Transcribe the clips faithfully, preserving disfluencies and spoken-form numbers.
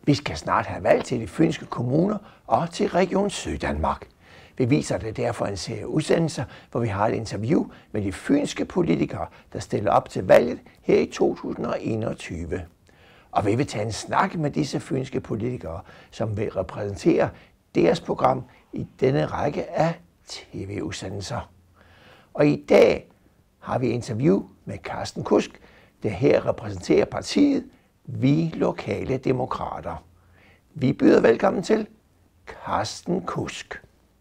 Vi skal snart have valg til de fynske kommuner og til Region Syddanmark. Vi viser det derfor en serie udsendelser, hvor vi har et interview med de fynske politikere, der stiller op til valget her i to tusind og enogtyve. Og vi vil tage en snak med disse fynske politikere, som vil repræsentere deres program i denne række af tv-udsendelser. Og i dag har vi interview med Carsten Kudsk, der her repræsenterer partiet Vi Lokale Demokrater. Vi byder velkommen til Carsten Kudsk.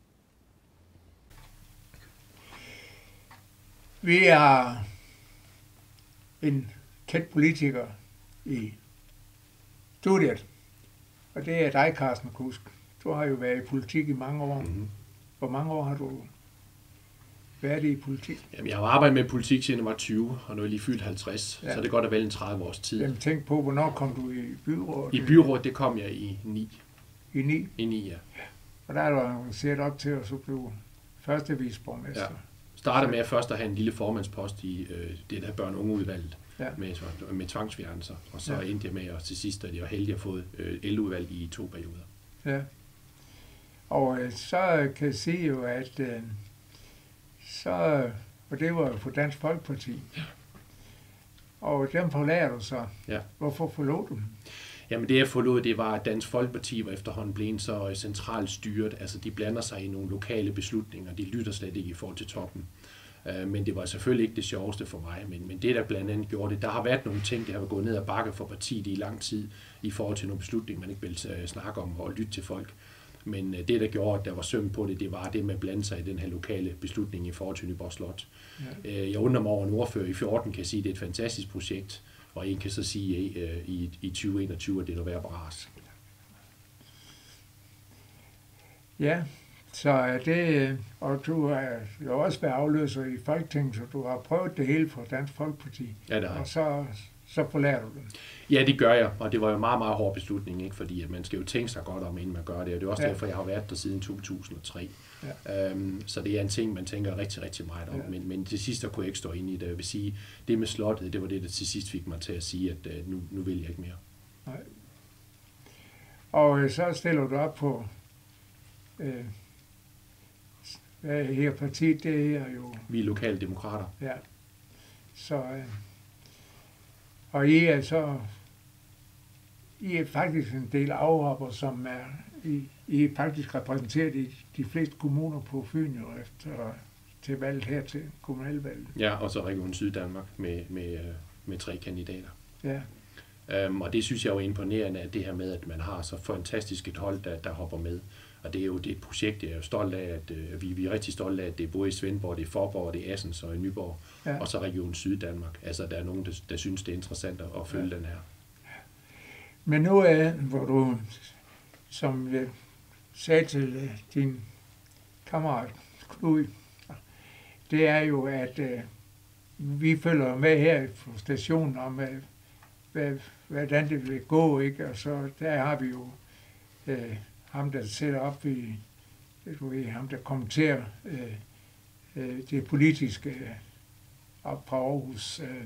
Vi er en kendt politiker i studiet, og det er dig, Carsten Kudsk. Du har jo været i politik i mange år. Mm-hmm. Hvor mange år har du været i politik? Jamen, jeg har arbejdet med politik siden jeg var tyve, og nu er jeg lige fyldt halvtreds, ja. Så det er godt at vælge en tredive års tid. Jamen, tænk på, hvornår kom du i byrådet? I byrådet, det kom jeg i ni. I ni? I ni, ja. Og der er du set op til at så blive første viceborgmester. Ja. Startede med at først at have en lille formandspost i øh, det der børn- og ungeudvalget, ja. med, med tvangsfjernelser, og så ja. endte jeg med, og til sidst at jeg var heldig at få øh, ældreudvalg i to perioder. Ja. Og øh, så kan jeg sige jo, at øh, så, og det var jo for Dansk Folkeparti, ja. Og dem forlader du så. Ja. Hvorfor forlod du dem? Jamen det jeg forlod, det var, at Dansk Folkeparti var efterhånden blevet så centralt styret. Altså de blander sig i nogle lokale beslutninger. De lytter slet ikke i forhold til toppen. Uh, men det var selvfølgelig ikke det sjoveste for mig. Men, men det der blandt andet gjorde det, der har været nogle ting, der har gået ned ad bakke for partiet i lang tid i forhold til nogle beslutninger, man ikke vil uh, snakke om og lytte til folk. Men uh, det der gjorde, at der var søm på det, det var det med at blande sig i den her lokale beslutning i forhold til Nyborg Slot. Ja. Uh, jeg undrer mig over en ordfører i fjorten kan sige, at det er et fantastisk projekt. Og en kan så sige uh, i, i tyve enogtyve, at det er noget bras. Ja, så er det, og du har jo også været afløser i Folketinget, så du har prøvet det hele for Dansk Folkeparti. Ja, det har. Og så, så forlader du det. Ja, det gør jeg, og det var jo en meget, meget hård beslutning, ikke? Fordi at man skal jo tænke sig godt om, inden man gør det, og det er også ja. derfor, jeg har været der siden to tusind og tre. Ja. Um, så det er en ting, man tænker rigtig, rigtig meget om, ja. men, men til sidst der kunne jeg ikke stå inde i det. Jeg vil sige, det med slottet, det var det, der til sidst fik mig til at sige, at uh, nu, nu vil jeg ikke mere. Nej. Og så stiller du op på, øh, hvad her partiet, det er jo... Vi er lokale demokrater. Ja. Så, øh, og I er så, I er faktisk en del afhopper, som er, I, I er faktisk repræsenteret i de fleste kommuner på Fyn, jo, efter til valget her til kommunalvalget. Ja, og så Region Syddanmark med, med, med tre kandidater. Ja. Um, og det synes jeg er jo imponerende, at det her med, at man har så fantastisk et hold, der, der hopper med. Og det er jo det er et projekt, jeg er jo stolt af, at uh, vi, vi er rigtig stolte af, at det er både i Svendborg, det er Forborg, det er Assens og i Nyborg, ja. Og så Region Syddanmark. Altså, der er nogen, der, der synes, det er interessant at, at følge ja. den her. Men nu er, hvor du, som jeg sagde til uh, din kammerat Knud, det er jo, at uh, vi følger med her på stationen om, uh, hvad, hvordan det vil gå, ikke? Og så der har vi jo uh, ham, der sætter op i, du ved, ham, der kommenterer øh, øh, det politiske øh, op fra Aarhus. Øh.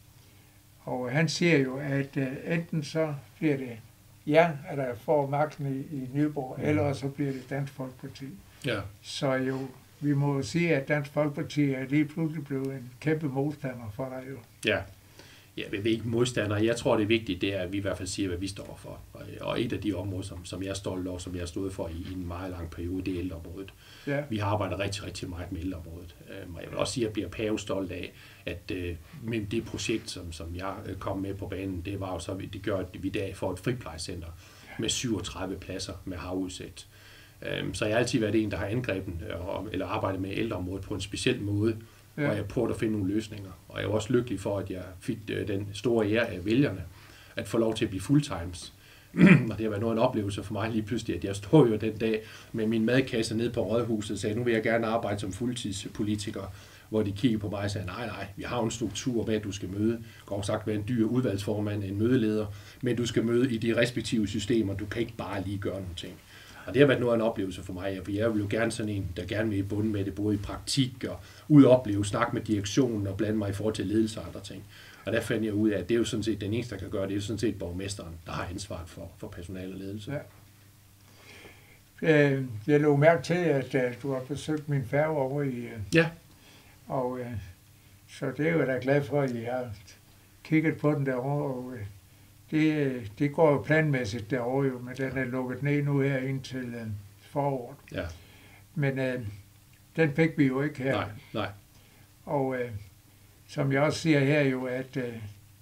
Og han siger jo, at øh, enten så bliver det ja, at der får magten i, i Nyborg, mm. eller så bliver det Dansk Folkeparti. Ja. Så jo, vi må jo sige, at Dansk Folkeparti er lige pludselig blevet en kæmpe modstander for dig jo. Ja. Ja, vi er ikke modstandere. Jeg tror, det er vigtigt, det er, at vi i hvert fald siger, hvad vi står for. Og et af de områder, som, som jeg er stolt over, som jeg har stået for i, i en meget lang periode, det er ældreområdet. Ja. Vi har arbejdet rigtig, rigtig meget med ældreområdet. Og jeg vil også sige, at jeg bliver pavestolt af, at med det projekt, som, som jeg kom med på banen, det var jo så, det gør, at vi i dag får et friplejecenter med syvogtredive pladser med havudsigt. Så jeg har altid været en, der har angrebet eller arbejdet med ældreområdet på en speciel måde, ja. Og jeg prøvede at finde nogle løsninger. Og jeg var også lykkelig for, at jeg fik den store ære af vælgerne, at få lov til at blive fulltimes. Og det har været noget en oplevelse for mig lige pludselig, at jeg stod jo den dag med min madkasse nede på Rådhuset og sagde, nu vil jeg gerne arbejde som fuldtidspolitiker, hvor de kiggede på mig og sagde, nej, nej, vi har en struktur, hvad du skal møde. Godt sagt være en dyr udvalgsformand, en mødeleder, men du skal møde i de respektive systemer, du kan ikke bare lige gøre nogle ting. Og det har været noget af en oplevelse for mig, for jeg vil jo gerne sådan en, der gerne vil i bunden med det, både i praktik og ud og opleve, snakke med direktionen og blande mig i forhold til ledelse og andre ting. Og Og der fandt jeg ud af, at det er jo sådan set den eneste, der kan gøre det, det er jo sådan set borgmesteren, der har ansvaret for, for personale og ledelse. Ja. Jeg lå mærke til, at du har besøgt min færge over i... Ja. Og så det er jo da glad for, at I har kigget på den derovre, og det, det går jo planmæssigt derovre jo, men den er lukket ned nu her indtil foråret. Ja. Men øh, den fik vi jo ikke her. Nej, nej. Og øh, som jeg også siger her jo, at øh,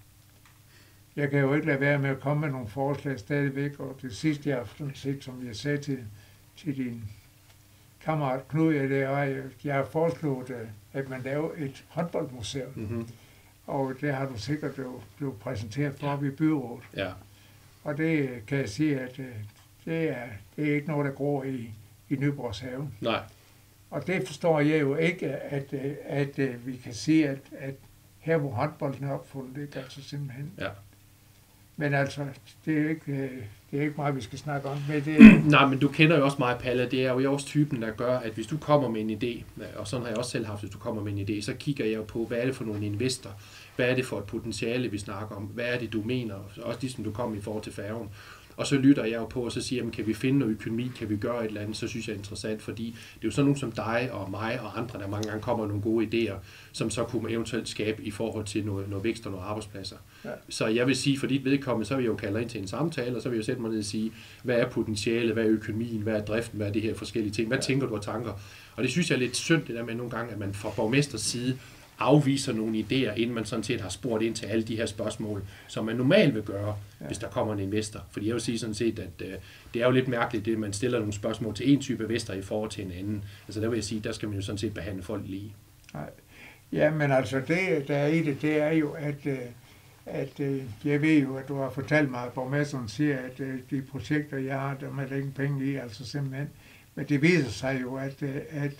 jeg kan jo ikke lade være med at komme med nogle forslag stadigvæk, og det sidste jeg har set, som jeg sagde til, til din kammerat Knud, det er, at jeg har foreslået, at man laver et håndboldmuseum. Mm-hmm. Og det har du sikkert jo blevet præsenteret for op i byrådet. Ja. Og det kan jeg sige, at det er, det er ikke noget, der går i, i Nyborgs have. Nej. Og det forstår jeg jo ikke, at, at, at vi kan sige, at, at her hvor håndbolden er opfundet, ikke altså simpelthen. Ja. Men altså, det er ikke, det er ikke meget, vi skal snakke om. Men det... Nej, men du kender jo også mig, Palle. Det er jo også typen, der gør, at hvis du kommer med en idé, og sådan har jeg også selv haft, hvis du kommer med en idé, så kigger jeg jo på, hvad er det for nogle investor? Hvad er det for et potentiale, vi snakker om? Hvad er det, du mener? Også ligesom du kom i forhold til færgen. Og så lytter jeg jo på, og så siger, jamen, kan vi finde noget økonomi, kan vi gøre et eller andet, så synes jeg er interessant, fordi det er jo sådan nogen som dig og mig og andre, der mange gange kommer nogle gode idéer, som så kunne man eventuelt skabe i forhold til noget, noget vækst og nogle arbejdspladser. Ja. Så jeg vil sige, for dit vedkommende, så vil jeg jo kalde ind til en samtale, og så vil jeg sætte mig ned og sige, hvad er potentialet, hvad er økonomien, hvad er driften, hvad er det her forskellige ting, hvad ja. tænker du af tanker? Og det synes jeg er lidt synd, det der med nogle gange, at man fra borgmesters side afviser nogle idéer, inden man sådan set har spurgt ind til alle de her spørgsmål, som man normalt vil gøre, ja. hvis der kommer en investor. Fordi jeg vil sige sådan set, at øh, det er jo lidt mærkeligt, det man stiller nogle spørgsmål til en type investor i forhold til en anden. Altså der vil jeg sige, der skal man jo sådan set behandle folk lige. Nej. Ja, men altså det, der er i det, det er jo, at, at jeg ved jo, at du har fortalt mig, at borgmesteren siger, at de projekter, jeg har, der er ikke penge i, altså simpelthen. Men det viser sig jo, at, at,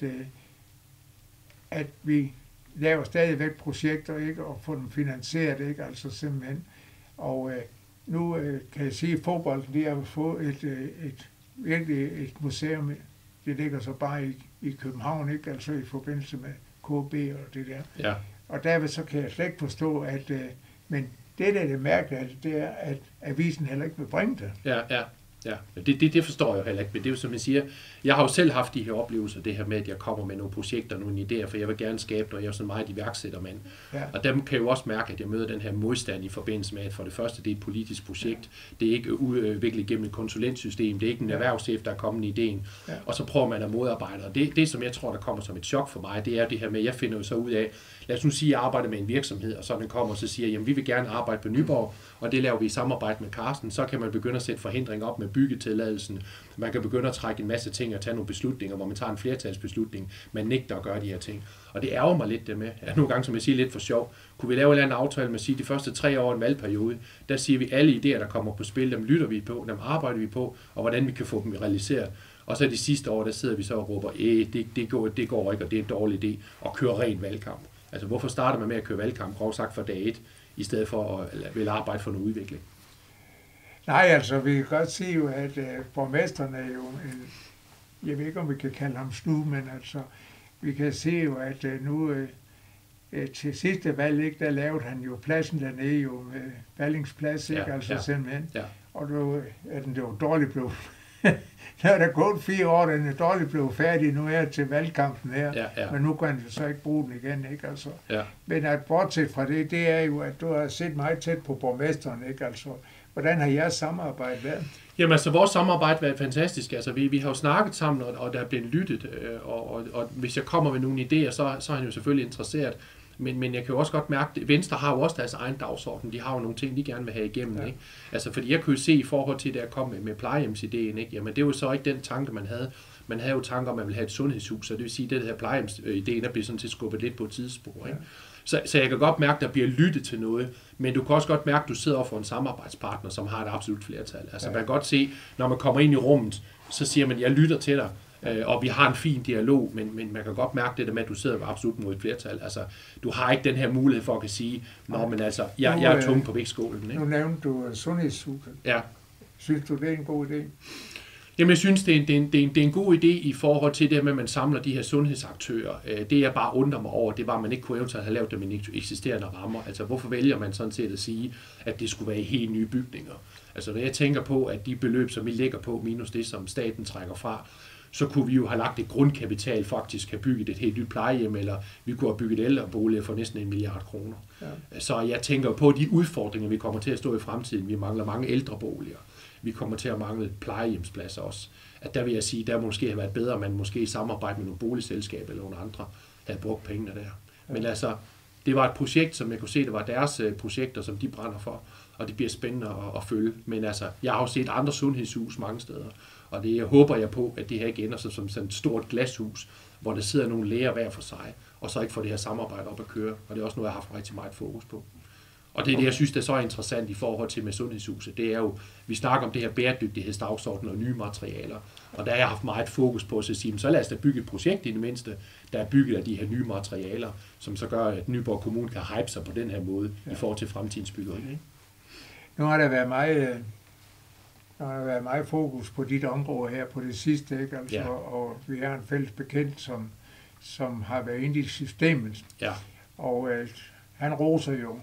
at vi laver stadigvæk projekter, ikke, og få dem finansieret, ikke, altså simpelthen. Og øh, nu øh, kan jeg sige, at fodbolden, de har fået et, øh, et, virkelig et museum, det ligger så bare i, i København, ikke, altså i forbindelse med K B og det der. Ja. Og derved så kan jeg slet ikke forstå, at, øh, men det der er det mærkeligt, det er, at avisen heller ikke vil bringe det. Ja, ja. Ja, det, det, det forstår jeg heller ikke, men det er jo som jeg siger, jeg har jo selv haft de her oplevelser, det her med, at jeg kommer med nogle projekter, nogle idéer, for jeg vil gerne skabe noget, jeg er jo sådan meget iværksættermand. Ja. Og dem kan jeg jo også mærke, at jeg møder den her modstand i forbindelse med, at for det første, det er et politisk projekt, det er ikke udviklet gennem et konsulentsystem, det er ikke en erhvervschef, der er kommet i ideen, ja. og så prøver man at modarbejde. Og det, det, som jeg tror, der kommer som et chok for mig, det er det her med, at jeg finder jo så ud af, lad os nu sige, at jeg arbejder med en virksomhed, og så den kommer og så siger, jamen vi vil gerne arbejde på Nyborg, og det laver vi i samarbejde med Carsten, så kan man begynde at sætte forhindringer op med byggetilladelsen. Man kan begynde at trække en masse ting og tage nogle beslutninger, hvor man tager en flertalsbeslutning, man nægter at gøre de her ting. Og det ærger mig lidt det med, at nogle gange, som jeg siger, lidt for sjov, kunne vi lave en eller anden aftale med at sige, at de første tre år i en valgperiode, der siger vi alle idéer, der kommer på spil, dem lytter vi på, dem arbejder vi på, og hvordan vi kan få dem realiseret. Og så de sidste år, der sidder vi så og råber, æh, det, det, går, det går ikke, og det er en dårlig idé, og køre ren valgkamp. Altså, hvorfor starter man med at køre valgkamp, groft sagt fra dag et, i stedet for at ville arbejde for noget udvikling? Nej, altså, vi kan godt sige jo, at uh, borgmesteren er jo en, jeg ved ikke, om vi kan kalde ham snu, men altså, vi kan se jo, at uh, nu uh, til sidste valg, ikke, der lavede han jo pladsen dernede jo med Vallingsplads, ikke, ja, altså ja, simpelthen. Ja. Og nu er den jo dårligt blevet. Der er der gået fire år, den er dårligt blevet færdig nu her til valgkampen her, ja, ja. Men nu kan han så ikke bruge den igen, ikke, altså. Ja. Men at bortset fra det, det er jo, at du har set meget tæt på borgmesteren, ikke, altså. Hvordan har jeres samarbejde været? Jamen altså, vores samarbejde har været fantastisk. Altså, vi, vi har jo snakket sammen, og, og der er blevet lyttet, øh, og, og, og hvis jeg kommer med nogle idéer, så, så er han jo selvfølgelig interesseret. Men, men jeg kan jo også godt mærke, at Venstre har jo også deres egen dagsorden. De har jo nogle ting, de gerne vil have igennem. Ja. Ikke? Altså, fordi jeg kunne jo se i forhold til, da jeg kom med, med plejehjemsidéen, ikke? Jamen, det var så ikke den tanke, man havde. Man havde jo tanker om, at man ville have et sundhedshus, så det vil sige, at det her plejehjemsidéen, der bliver sådan til skubbet lidt på et tidsspor. Ikke? Ja. Så, så jeg kan godt mærke, at der bliver lyttet til noget, men du kan også godt mærke, at du sidder over for en samarbejdspartner, som har et absolut flertal. Altså, ja. Man kan godt se, når man kommer ind i rummet, så siger man, jeg lytter til dig, og vi har en fin dialog, men, men man kan godt mærke det der med, at du sidder absolut mod et flertal. Altså, du har ikke den her mulighed for at kan sige, nå, men altså, jeg, jeg er tunge på vægtskålen. Ikke? Nu nævnte du sundhedshuset. Ja. Synes du, det er en god idé? Jamen, jeg synes, det er, en, det, er en, det, er en, det er en god idé i forhold til det med, at man samler de her sundhedsaktører. Det, jeg bare undrer mig over, det var, at man ikke kunne eventuelt have lavet dem i eksisterende rammer. Altså, hvorfor vælger man sådan set at sige, at det skulle være i helt nye bygninger? Altså, når jeg tænker på, at de beløb, som vi lægger på, minus det, som staten trækker fra, så kunne vi jo have lagt et grundkapital, faktisk have bygget et helt nyt plejehjem, eller vi kunne have bygget ældreboliger for næsten en milliard kroner. Ja. Så jeg tænker på de udfordringer, vi kommer til at stå i fremtiden. Vi mangler mange ældreboliger. Vi kommer til at mangle plejehjemspladser også. At der vil jeg sige, der måske have været bedre, at man måske i samarbejde med nogle boligselskaber eller nogle andre havde brugt pengene der. Ja. Men altså, det var et projekt, som jeg kunne se, det var deres projekter, som de brænder for, og det bliver spændende at, at følge. Men altså, jeg har jo set andre sundhedshus mange steder, og det håber jeg på, at det her ikke ender sig som sådan et stort glashus, hvor der sidder nogle læger hver for sig, og så ikke får det her samarbejde op at køre. Og det er også noget, jeg har haft rigtig meget fokus på. Og det er det, jeg synes, der er så interessant i forhold til med sundhedshuset. Det er jo, vi snakker om det her bæredygtighedsdagsorden og nye materialer. Og der har jeg haft meget fokus på at sige, så lad os da bygge et projekt i det mindste, der er bygget af de her nye materialer, som så gør, at Nyborg Kommune kan hype sig på den her måde ja. I forhold til fremtidens byggeri. Nu har der været meget, der har været meget fokus på dit område her på det sidste, ikke? Altså, ja. Og vi har en fælles bekendt, som, som har været inde i systemet. Ja. Og øh, han roser jo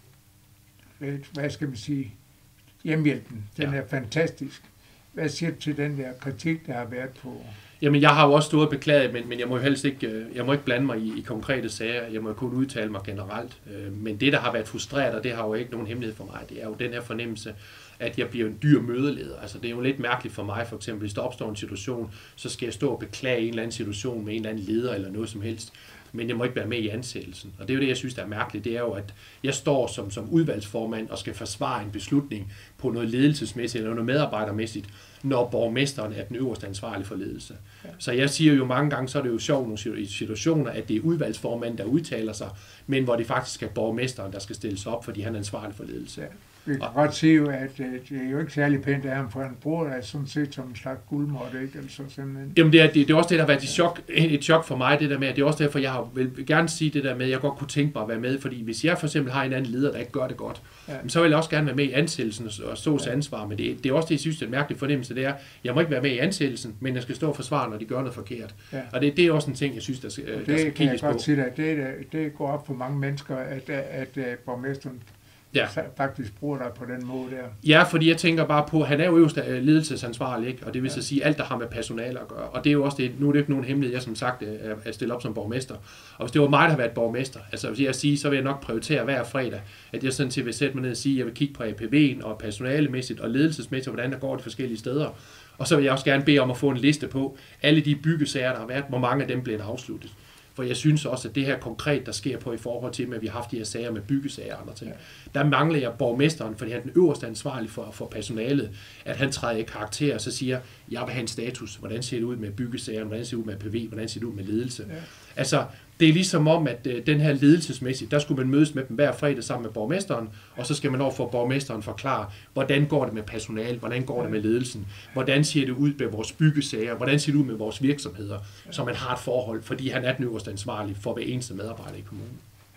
hvad skal man sige, hjemmehjælpen. Den ja. Er fantastisk. Hvad siger du til den der kritik, der har været på? Jamen, jeg har jo også stået og beklaget, men, men jeg må jo helst ikke, jeg må ikke blande mig i, i konkrete sager. Jeg må kun udtale mig generelt. Men det, der har været frustreret, og det har jo ikke nogen hemmelighed for mig, det er jo den her fornemmelse, at jeg bliver en dyr mødeleder. Altså, det er jo lidt mærkeligt for mig, for eksempel, hvis der opstår en situation, så skal jeg stå og beklage en eller anden situation med en eller anden leder eller noget som helst. Men jeg må ikke være med i ansættelsen. Og det er jo det, jeg synes, der er mærkeligt. Det er jo, at jeg står som, som udvalgsformand og skal forsvare en beslutning på noget ledelsesmæssigt eller noget medarbejdermæssigt, når borgmesteren er den øverste ansvarlige for ledelse. Ja. Så jeg siger jo mange gange, så er det jo sjovt nogle situationer, at det er udvalgsformanden, der udtaler sig, men hvor det faktisk er borgmesteren, der skal stilles op, fordi han er ansvarlig for ledelse. Ja. Vi kan og, godt sige, at det er jo ikke særlig pænt af ham, for han bruger det sådan set som en slags guldmåtte, ikke? Altså sådan. Jamen det er, det, det er også det, der har været et chok, et chok for mig, det der med, det er også derfor, jeg har, vil gerne sige det der med, at jeg godt kunne tænke mig at være med, fordi hvis jeg for eksempel har en anden leder, der ikke gør det godt, ja. Så vil jeg også gerne være med i ansættelsen og stå til ansvar, men det, det er også det, jeg synes, det er en mærkelig fornemmelse, det er, jeg må ikke være med i ansættelsen, men jeg skal stå og forsvare, når de gør noget forkert. Ja. Og det, det er også en ting, jeg synes, der skal, der skal det kan jeg godt sige, at det, det går op for mange mennesker, at, at, at borgmesteren ja. Faktisk bruger dig på den måde der. Ja, fordi jeg tænker bare på, han er jo øverste ledelsesansvarlig, ikke? Og det vil så ja. Sige alt, der har med personale at gøre. Og det er jo også det, nu er det ikke nogen hemmelighed, jeg som sagt er, er stillet op som borgmester. Og hvis det var mig, der har været borgmester, altså hvis jeg siger, så vil jeg nok prioritere hver fredag, at jeg sådan til vil sætte mig ned og sige, at jeg vil kigge på A P V'en og personalemæssigt og ledelsesmæssigt, hvordan der går de forskellige steder. Og så vil jeg også gerne bede om at få en liste på alle de byggesager, der har været, hvor mange af dem blev afsluttet. For jeg synes også, at det her konkret, der sker på i forhold til, at vi har haft de her sager med byggesager og andre ting, ja. Der mangler jeg borgmesteren, fordi han er den øverste ansvarlig for, for personalet, at han træder i karakter og så siger, jeg vil have en status, hvordan ser det ud med byggesager, hvordan ser det ud med A P V, hvordan ser det ud med ledelse. Ja. Altså, det er ligesom om, at øh, den her ledelsesmæssigt, der skulle man mødes med dem hver fredag sammen med borgmesteren, og så skal man over for borgmesteren forklare, hvordan går det med personal, hvordan går det med ledelsen, hvordan ser det ud med vores byggesager, hvordan ser det ud med vores virksomheder, så man har et forhold, fordi han er den øverste ansvarlig for hver eneste medarbejder i kommunen.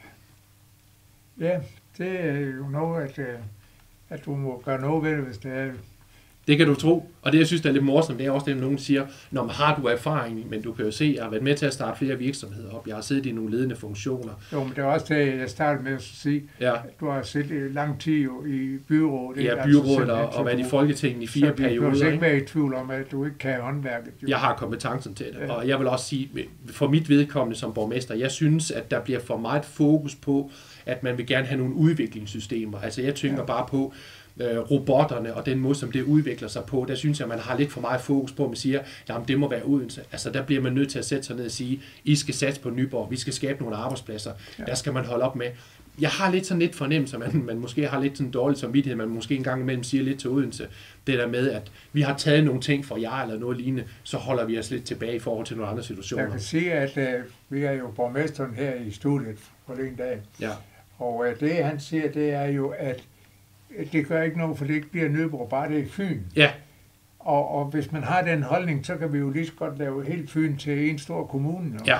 Ja, det er jo noget, at, at du må gøre noget ved det, hvis det er. Det kan du tro, og det jeg synes, der er lidt morsomt, det er også det, at nogen siger, når man har du erfaring, men du kan jo se, jeg har været med til at starte flere virksomheder op, jeg har siddet i nogle ledende funktioner. Jo, men det er også det, jeg startede med at sige, ja. Du har siddet i lang tid jo i byrådet. Ja, byrådet altså, og, og været i Folketinget i fire så perioder. Så du ikke være i tvivl om, at du ikke kan håndværket. Jo. Jeg har kompetencen til det, ja. Og jeg vil også sige, for mit vedkommende som borgmester, jeg synes, at der bliver for meget fokus på, at man vil gerne have nogle udviklingssystemer. Altså jeg tænker ja. Bare på, robotterne og den måde, som det udvikler sig på, der synes jeg, man har lidt for meget fokus på, at man siger, jamen det må være Odense. Altså der bliver man nødt til at sætte sig ned og sige, I skal satse på Nyborg, vi skal skabe nogle arbejdspladser, ja. Der skal man holde op med. Jeg har lidt sådan lidt fornemmelse, man, man måske har lidt sådan dårlig samvittighed, man måske en gang imellem siger lidt til Odense, det der med, at vi har taget nogle ting for jer eller noget lignende, så holder vi os lidt tilbage i forhold til nogle andre situationer. Jeg kan sige, at uh, vi er jo borgmesteren her i studiet på den dag, ja. Og uh, det han siger, det er jo, at det gør ikke noget, for det ikke bliver Nyborg, bare det er Fyn. Ja. Og, og hvis man har den holdning, så kan vi jo lige så godt lave helt Fyn til en stor kommune. Ja.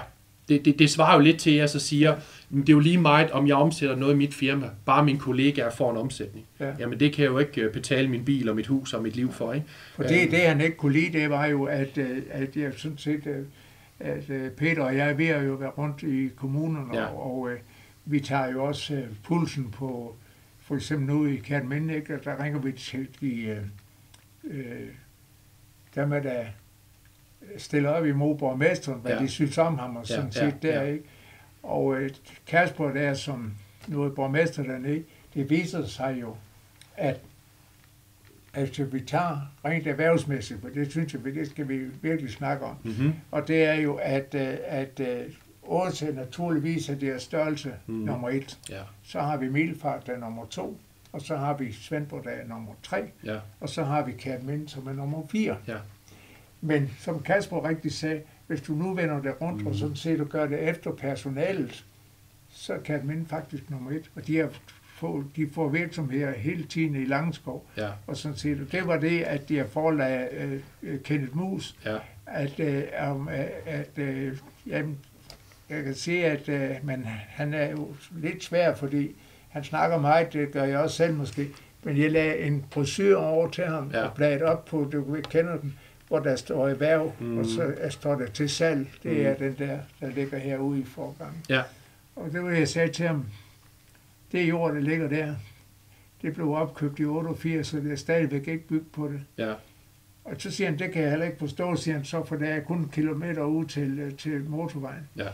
det, det, det svarer jo lidt til, at jeg så siger, det er jo lige meget, om jeg omsætter noget i mit firma, bare mine kollegaer får en omsætning. Ja. Jamen det kan jeg jo ikke betale min bil og mit hus og mit liv for, ikke? For det, det han ikke kunne lide, det var jo, at, at jeg sådan set, at Peter og jeg, vi har jo været rundt i kommunerne, ja. og, og vi tager jo også pulsen på, for eksempel nu i Kerteminde, ikke? Der ringer vi til de, øh, dem der stiller op imod borgmesteren, hvad ja. de synes om ham og sådan ja, set ja, der, ja. ikke? Og øh, Kasper der, som nu er borgmester dernede, det viser sig jo, at altså, vi tager rent erhvervsmæssigt, for det synes jeg, det skal vi virkelig snakke om. Mm-hmm. Og det er jo, at, at, at Odense naturligvis er deres størrelse mm-hmm. nummer et. Ja. Så har vi Middelfart, der er nummer to, og så har vi Svendborg, der er nummer tre, ja. og så har vi Kerteminde, som er nummer fire. Ja. Men som Kasper rigtig sagde, hvis du nu vender det rundt, mm. og sådan set du gør det efter personalet, så kan Kerteminde faktisk nummer et. Og de, har få, de får virksomheder hele tiden i Langeskov. Ja. Og sådan set, og det var det, at de har forelagt uh, Kenneth Mus, ja. at, uh, um, at uh, jamen, jeg kan se, at uh, man, han er jo lidt svær, fordi han snakker meget, det gør jeg også selv måske, men jeg lagde en brochure over til ham, ja. og bladet op på, du kender den, hvor der står erhverv, mm. og så står der til salg. Det mm. er den der, der ligger herude i forgangen. Ja. Og det var jeg sagde til ham, det jord, der ligger der, det blev opkøbt i otteogfirs, så det er stadigvæk ikke bygget på det. Ja. Og så siger han, det kan jeg heller ikke forstå, siger han så, for der er kun en kilometer ud til, til motorvejen. Ja.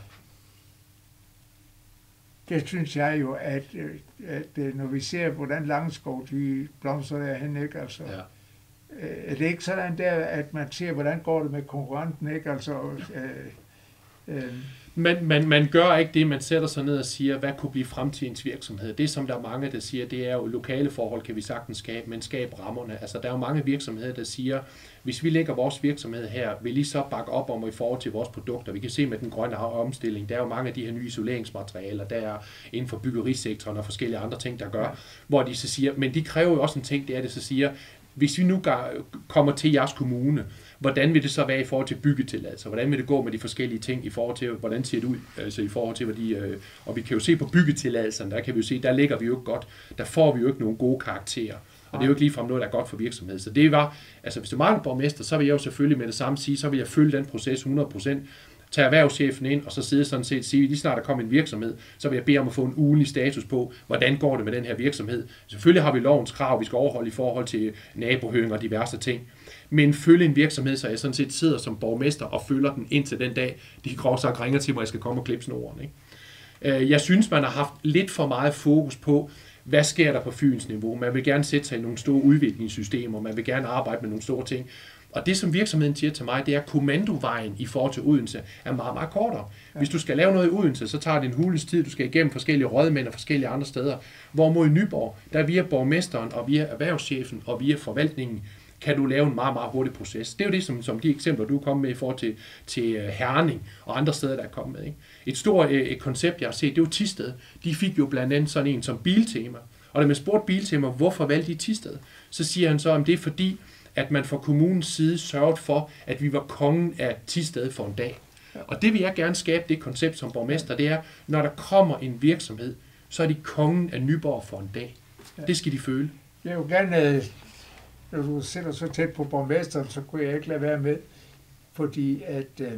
Det synes jeg jo, at, at når vi ser, hvordan Langeskov, de blomster derhen, ikke, altså, ja. Er det ikke sådan der, at man ser, hvordan går det med konkurrenten, ikke? Altså, øh, øh. Man, man, man gør ikke det, man sætter sig ned og siger, hvad kunne blive fremtidens virksomhed. Det, som der er mange, der siger, det er jo lokale forhold, kan vi sagtens skabe, men skabe rammerne. Altså, der er jo mange virksomheder, der siger, hvis vi lægger vores virksomhed her, vil I så bakke op om i forhold til vores produkter. Vi kan se med den grønne omstilling, der er jo mange af de her nye isoleringsmaterialer, der er inden for byggerisektoren og forskellige andre ting, der gør, ja. hvor de så siger, men de kræver jo også en ting, det er det så siger, hvis vi nu kommer til jeres kommune, hvordan vil det så være i forhold til byggetilladelser? Hvordan vil det gå med de forskellige ting i forhold til, hvordan ser det ud? Altså i forhold til, hvad de, og vi kan jo se på byggetilladelserne, der kan vi jo se, der ligger vi jo ikke godt. Der får vi jo ikke nogen gode karakterer. Og det er jo ikke ligefrem noget, der er godt for virksomheden. Så det var, altså hvis du er en borgmester, så vil jeg jo selvfølgelig med det samme sige, så vil jeg følge den proces hundrede procent. Tage erhvervschefen ind, og så sidde sådan set sige, lige snart der kommer en virksomhed, så vil jeg bede om at få en ugenlig status på, hvordan går det med den her virksomhed. Selvfølgelig har vi lovens krav, vi skal overholde i forhold til nabohøring og diverse ting. Men følge en virksomhed, så jeg sådan set sidder som borgmester og følger den indtil den dag, de groft sagt ringer til mig, jeg skal komme og klippe snoren. Ikke? Jeg synes, man har haft lidt for meget fokus på, hvad sker der på Fyns niveau. Man vil gerne sætte sig i nogle store udviklingssystemer, man vil gerne arbejde med nogle store ting. Og det, som virksomheden siger til mig, det er, at kommandovejen i forhold til Odense er meget, meget kortere. Hvis du skal lave noget i Odense, så tager det en hulens tid, du skal igennem forskellige rådmænd og forskellige andre steder. Hvorimod i Nyborg, der via borgmesteren og via erhvervschefen og via forvaltningen, kan du lave en meget, meget hurtig proces. Det er jo det, som, som de eksempler, du er kommet med i forhold til, til Herning og andre steder, der er kommet med. Ikke? Et stort et koncept, jeg har set, det er jo Thisted. De fik jo blandt andet sådan en som Biltema. Og da man spurgte Biltema, hvorfor valgte de Thisted, så siger han så, at det er fordi, at man fra kommunens side sørgede for, at vi var kongen af Thisted for en dag. Og det vil jeg gerne skabe, det koncept som borgmester, det er, når der kommer en virksomhed, så er de kongen af Nyborg for en dag. Det skal de føle. Jeg vil gerne, når du sætter så tæt på borgmesteren, så kunne jeg ikke lade være med, fordi at øh,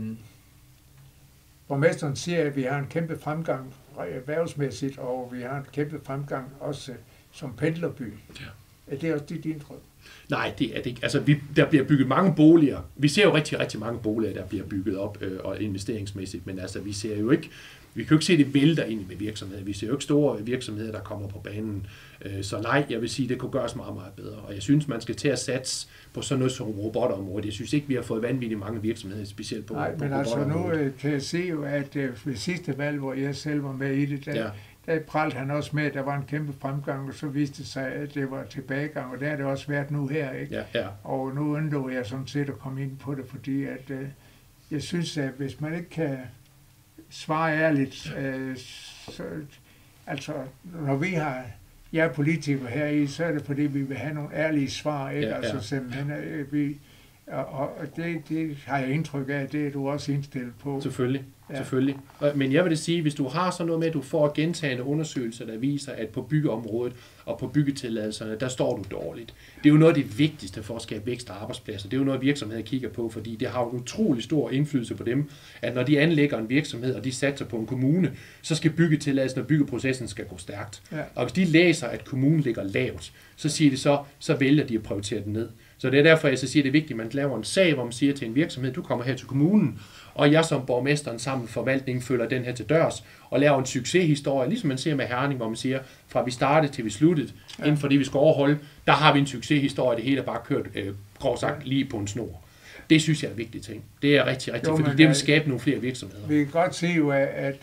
borgmesteren siger, at vi har en kæmpe fremgang erhvervsmæssigt, og vi har en kæmpe fremgang også som pendlerby. Ja. Er det også dit indtryk? Nej, det er det ikke. Altså, vi, der bliver bygget mange boliger. Vi ser jo rigtig, rigtig mange boliger, der bliver bygget op øh, og investeringsmæssigt, men altså, vi ser jo ikke, vi kan jo ikke se det vælter ind med virksomheder. Vi ser jo ikke store virksomheder, der kommer på banen. Øh, så nej, jeg vil sige, det kunne gøres meget, meget bedre. Og jeg synes, man skal til at satse på sådan noget som robotområdet. Jeg synes ikke, vi har fået vanvittigt mange virksomheder, specielt på robotområdet. Nej, men altså nu kan jeg se jo, at ved sidste valg, hvor jeg selv var med i det, der, ja. der pralte han også med, at der var en kæmpe fremgang, og så viste det sig, at det var tilbagegang, og det har det også været nu her, ikke? Ja, ja. Og nu undlod jeg sådan set at komme ind på det, fordi at, øh, jeg synes, at hvis man ikke kan svare ærligt, øh, så, altså når vi har, jeg er politiker her i, så er det fordi, vi vil have nogle ærlige svar, ikke? Ja, ja. Altså simpelthen, øh, vi, Og, og det, det har jeg indtryk af, det er du også indstillet på. Selvfølgelig. Ja. Selvfølgelig. Men jeg vil det sige, hvis du har sådan noget med, at du får gentagende undersøgelser, der viser, at på byggeområdet og på byggetilladelserne, der står du dårligt. Det er jo noget af det vigtigste for at skabe vækst og arbejdspladser. Det er jo noget, virksomheder kigger på, fordi det har jo en utrolig stor indflydelse på dem, at når de anlægger en virksomhed, og de satser på en kommune, så skal byggetilladelsen og byggeprocessen skal gå stærkt. Ja. Og hvis de læser, at kommunen ligger lavt, så siger de så, så vælger de at prioritere den ned. Så det er derfor, jeg så siger, det er vigtigt, at man laver en sag, hvor man siger til en virksomhed, du kommer her til kommunen, og jeg som borgmesteren sammen med forvaltningen følger den her til dørs, og laver en succeshistorie, ligesom man ser med Herning, hvor man siger, fra vi startede til vi sluttede, ja. Inden for det vi skal overholde, der har vi en succeshistorie, det hele er bare kørt, øh, groft sagt, lige på en snor. Det synes jeg er en vigtig ting. Det er rigtig, rigtig, jo, fordi det vil skabe nogle flere virksomheder. Vi kan godt se jo, at, at,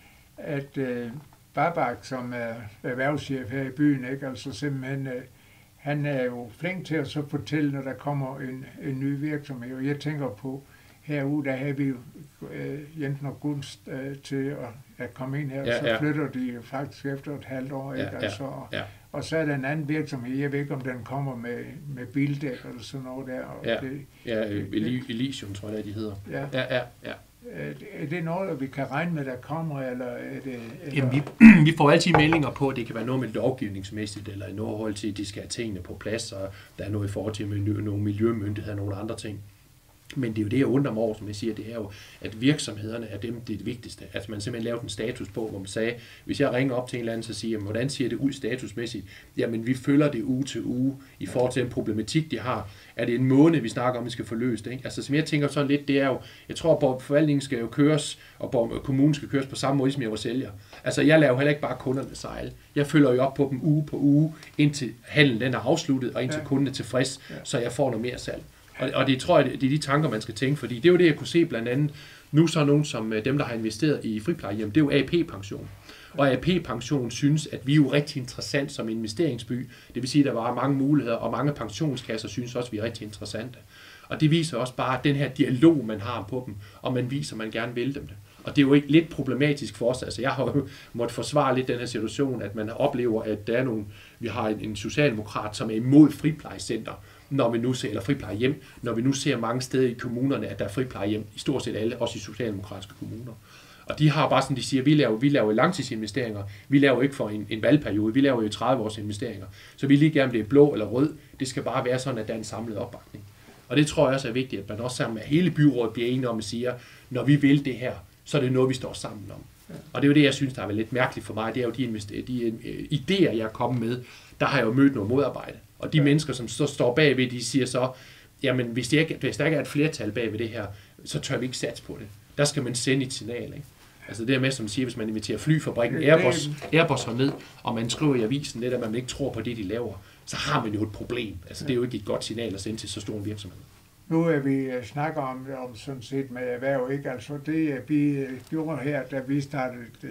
at, at Babak, som er erhvervschef her i byen, ikke, altså simpelthen, han er jo flink til at så fortælle, når der kommer en, en ny virksomhed. Og jeg tænker på, herude, der har vi jo øh, Jensen og Gunst øh, til at, at komme ind her, ja, så ja. flytter de faktisk efter et halvt år. Ikke? Ja, ja, altså, og, ja. og så er der en anden virksomhed, jeg ved ikke, om den kommer med, med bildæk eller sådan noget der. Og ja, det, ja det, Elysium tror jeg, de hedder. Ja, ja, ja. ja. Er det noget, vi kan regne med, der kommer, eller er det... Eller? Jamen, vi, vi får altid meldinger på, at det kan være noget med lovgivningsmæssigt, eller i noget forhold til, at de skal have tingene på plads, og der er noget i forhold til nogle miljømyndigheder og nogle andre ting. Men det er jo det, jeg undrer mig over, som jeg siger, det er jo, at virksomhederne er dem, det er det vigtigste. At man simpelthen lavede en status på, hvor man sagde, hvis jeg ringer op til en eller anden, så siger jeg, hvordan ser det ud statusmæssigt? Jamen, vi følger det uge til uge i forhold til den problematik, de har. Er det en måned, vi snakker om, vi skal få løst? Ikke? Altså, som jeg tænker sådan lidt, det er jo, jeg tror, at forvaltningen skal jo køres, og kommunen skal køres på samme måde, som jeg var sælger. Altså, jeg laver heller ikke bare kunderne sejle. Jeg følger jo op på dem uge på uge, indtil handlen den er afsluttet, og indtil ja. kunden er tilfreds, ja. så jeg får noget mere salg. Og, og det tror jeg, det er de tanker, man skal tænke, fordi det er jo det, jeg kunne se blandt andet, nu så nogen som dem, der har investeret i friplejehjem, det er jo A P-pension. Og A P-pension synes, at vi er jo rigtig interessant som investeringsby. Det vil sige, at der var mange muligheder, og mange pensionskasser synes også, at vi er rigtig interessante. Og det viser også bare den her dialog, man har på dem, og man viser, at man gerne vil dem det. Og det er jo ikke lidt problematisk for os. Altså, jeg har jo måttet forsvare lidt den her situation, at man oplever, at der er nogle, vi har en, en socialdemokrat, som er imod friplejecenter, når vi nu ser, eller friplejehjem, når vi nu ser mange steder i kommunerne, at der er friplejehjem, i stort set alle, også i socialdemokratiske kommuner. Og de har bare sådan, de siger, vi laver, vi laver langtidsinvesteringer, vi laver ikke for en, en valgperiode, vi laver jo tredive års investeringer. Så vi lige gerne bliver blå eller rød, det skal bare være sådan, at der er en samlet opbakning. Og det tror jeg også er vigtigt, at man også sammen med hele byrådet bliver enige om at sige, når vi vil det her, så er det noget, vi står sammen om. Ja. Og det er jo det, jeg synes, der er vel lidt mærkeligt for mig, det er jo de, invester- de uh, idéer, jeg er kommet med, der har jeg jo mødt noget modarbejde. Og de ja. mennesker, som så står bagved, de siger så, jamen hvis, det ikke, hvis der ikke er et flertal bagved det her, så tør vi ikke satse på det. Der skal man sende et signal, ikke? Altså det er med, som siger, hvis man inviterer flyfabrikken Airbus, Airbus ned, og man skriver i avisen lidt, at man ikke tror på det, de laver, så har man jo et problem. Altså det er jo ikke et godt signal at sende til så stor en virksomhed. Nu er vi snakker om, om sådan set med erhverv, ikke? Altså det vi gjorde her, da vi startede uh,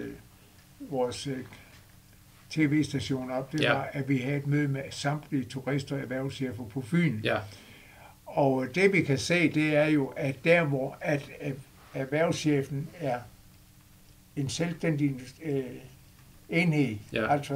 vores uh, tv-station op, det ja. var, at vi havde et møde med samtlige turister og erhvervschefer på Fyn. Ja. Og det vi kan se, det er jo, at der hvor at erhvervschefen er en selvstændig øh, enhed, ja. altså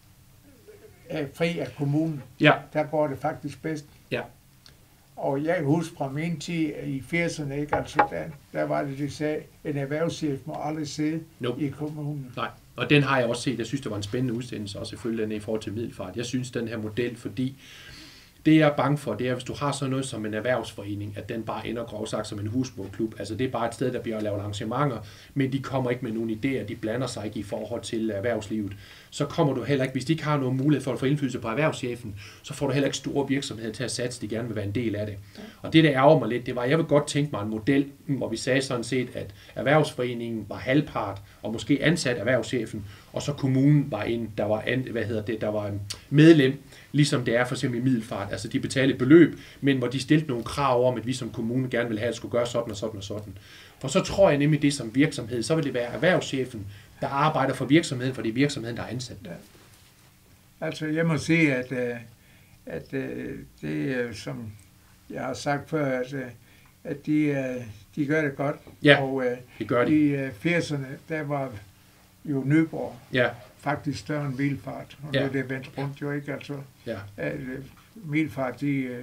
er fri af kommunen, ja. der går det faktisk bedst. Ja. Og jeg husker fra min tid i firserne, ikke? Altså der, der var det, de sagde, en erhvervschef må aldrig sidde nope. i kommunen. Nej, og den har jeg også set. Jeg synes, det var en spændende udsendelse, og selvfølgelig den i forhold til Middelfart. Jeg synes, den her model, fordi det jeg er bange for, det er, hvis du har sådan noget som en erhvervsforening, at den bare ender groft sagt som en husbådklub. Altså det er bare et sted, der bliver lavet arrangementer, men de kommer ikke med nogle idéer, de blander sig ikke i forhold til erhvervslivet. Så kommer du heller ikke, hvis de ikke har nogen mulighed for at få indflydelse på erhvervschefen, så får du heller ikke store virksomheder til at satse, de gerne vil være en del af det. Og det, der ærger mig lidt, det var, at jeg vil godt tænke mig en model, hvor vi sagde sådan set, at erhvervsforeningen var halvpart, og måske ansat erhvervschefen, og så kommunen var en, der var, an, hvad hedder det, der var medlem, ligesom det er for eksempel i Middelfart. Altså de betalte et beløb, men hvor de stillede nogle krav om, at vi som kommune gerne ville have, at det skulle gøre sådan og sådan og sådan. For så tror jeg nemlig det som virksomhed, så vil det være erhvervschefen, der arbejder for virksomheden, for det er virksomheden, der er ansat. Ja. Altså jeg må sige, at, at det er, som jeg har sagt før, at, at de, de gør det godt. Ja, og det gør de. I firserne, der var jo Nyborg. Ja. Faktisk større end Middelfart, og ja. det er vendt rundt jo ikke, altså. Ja. Middelfart, de,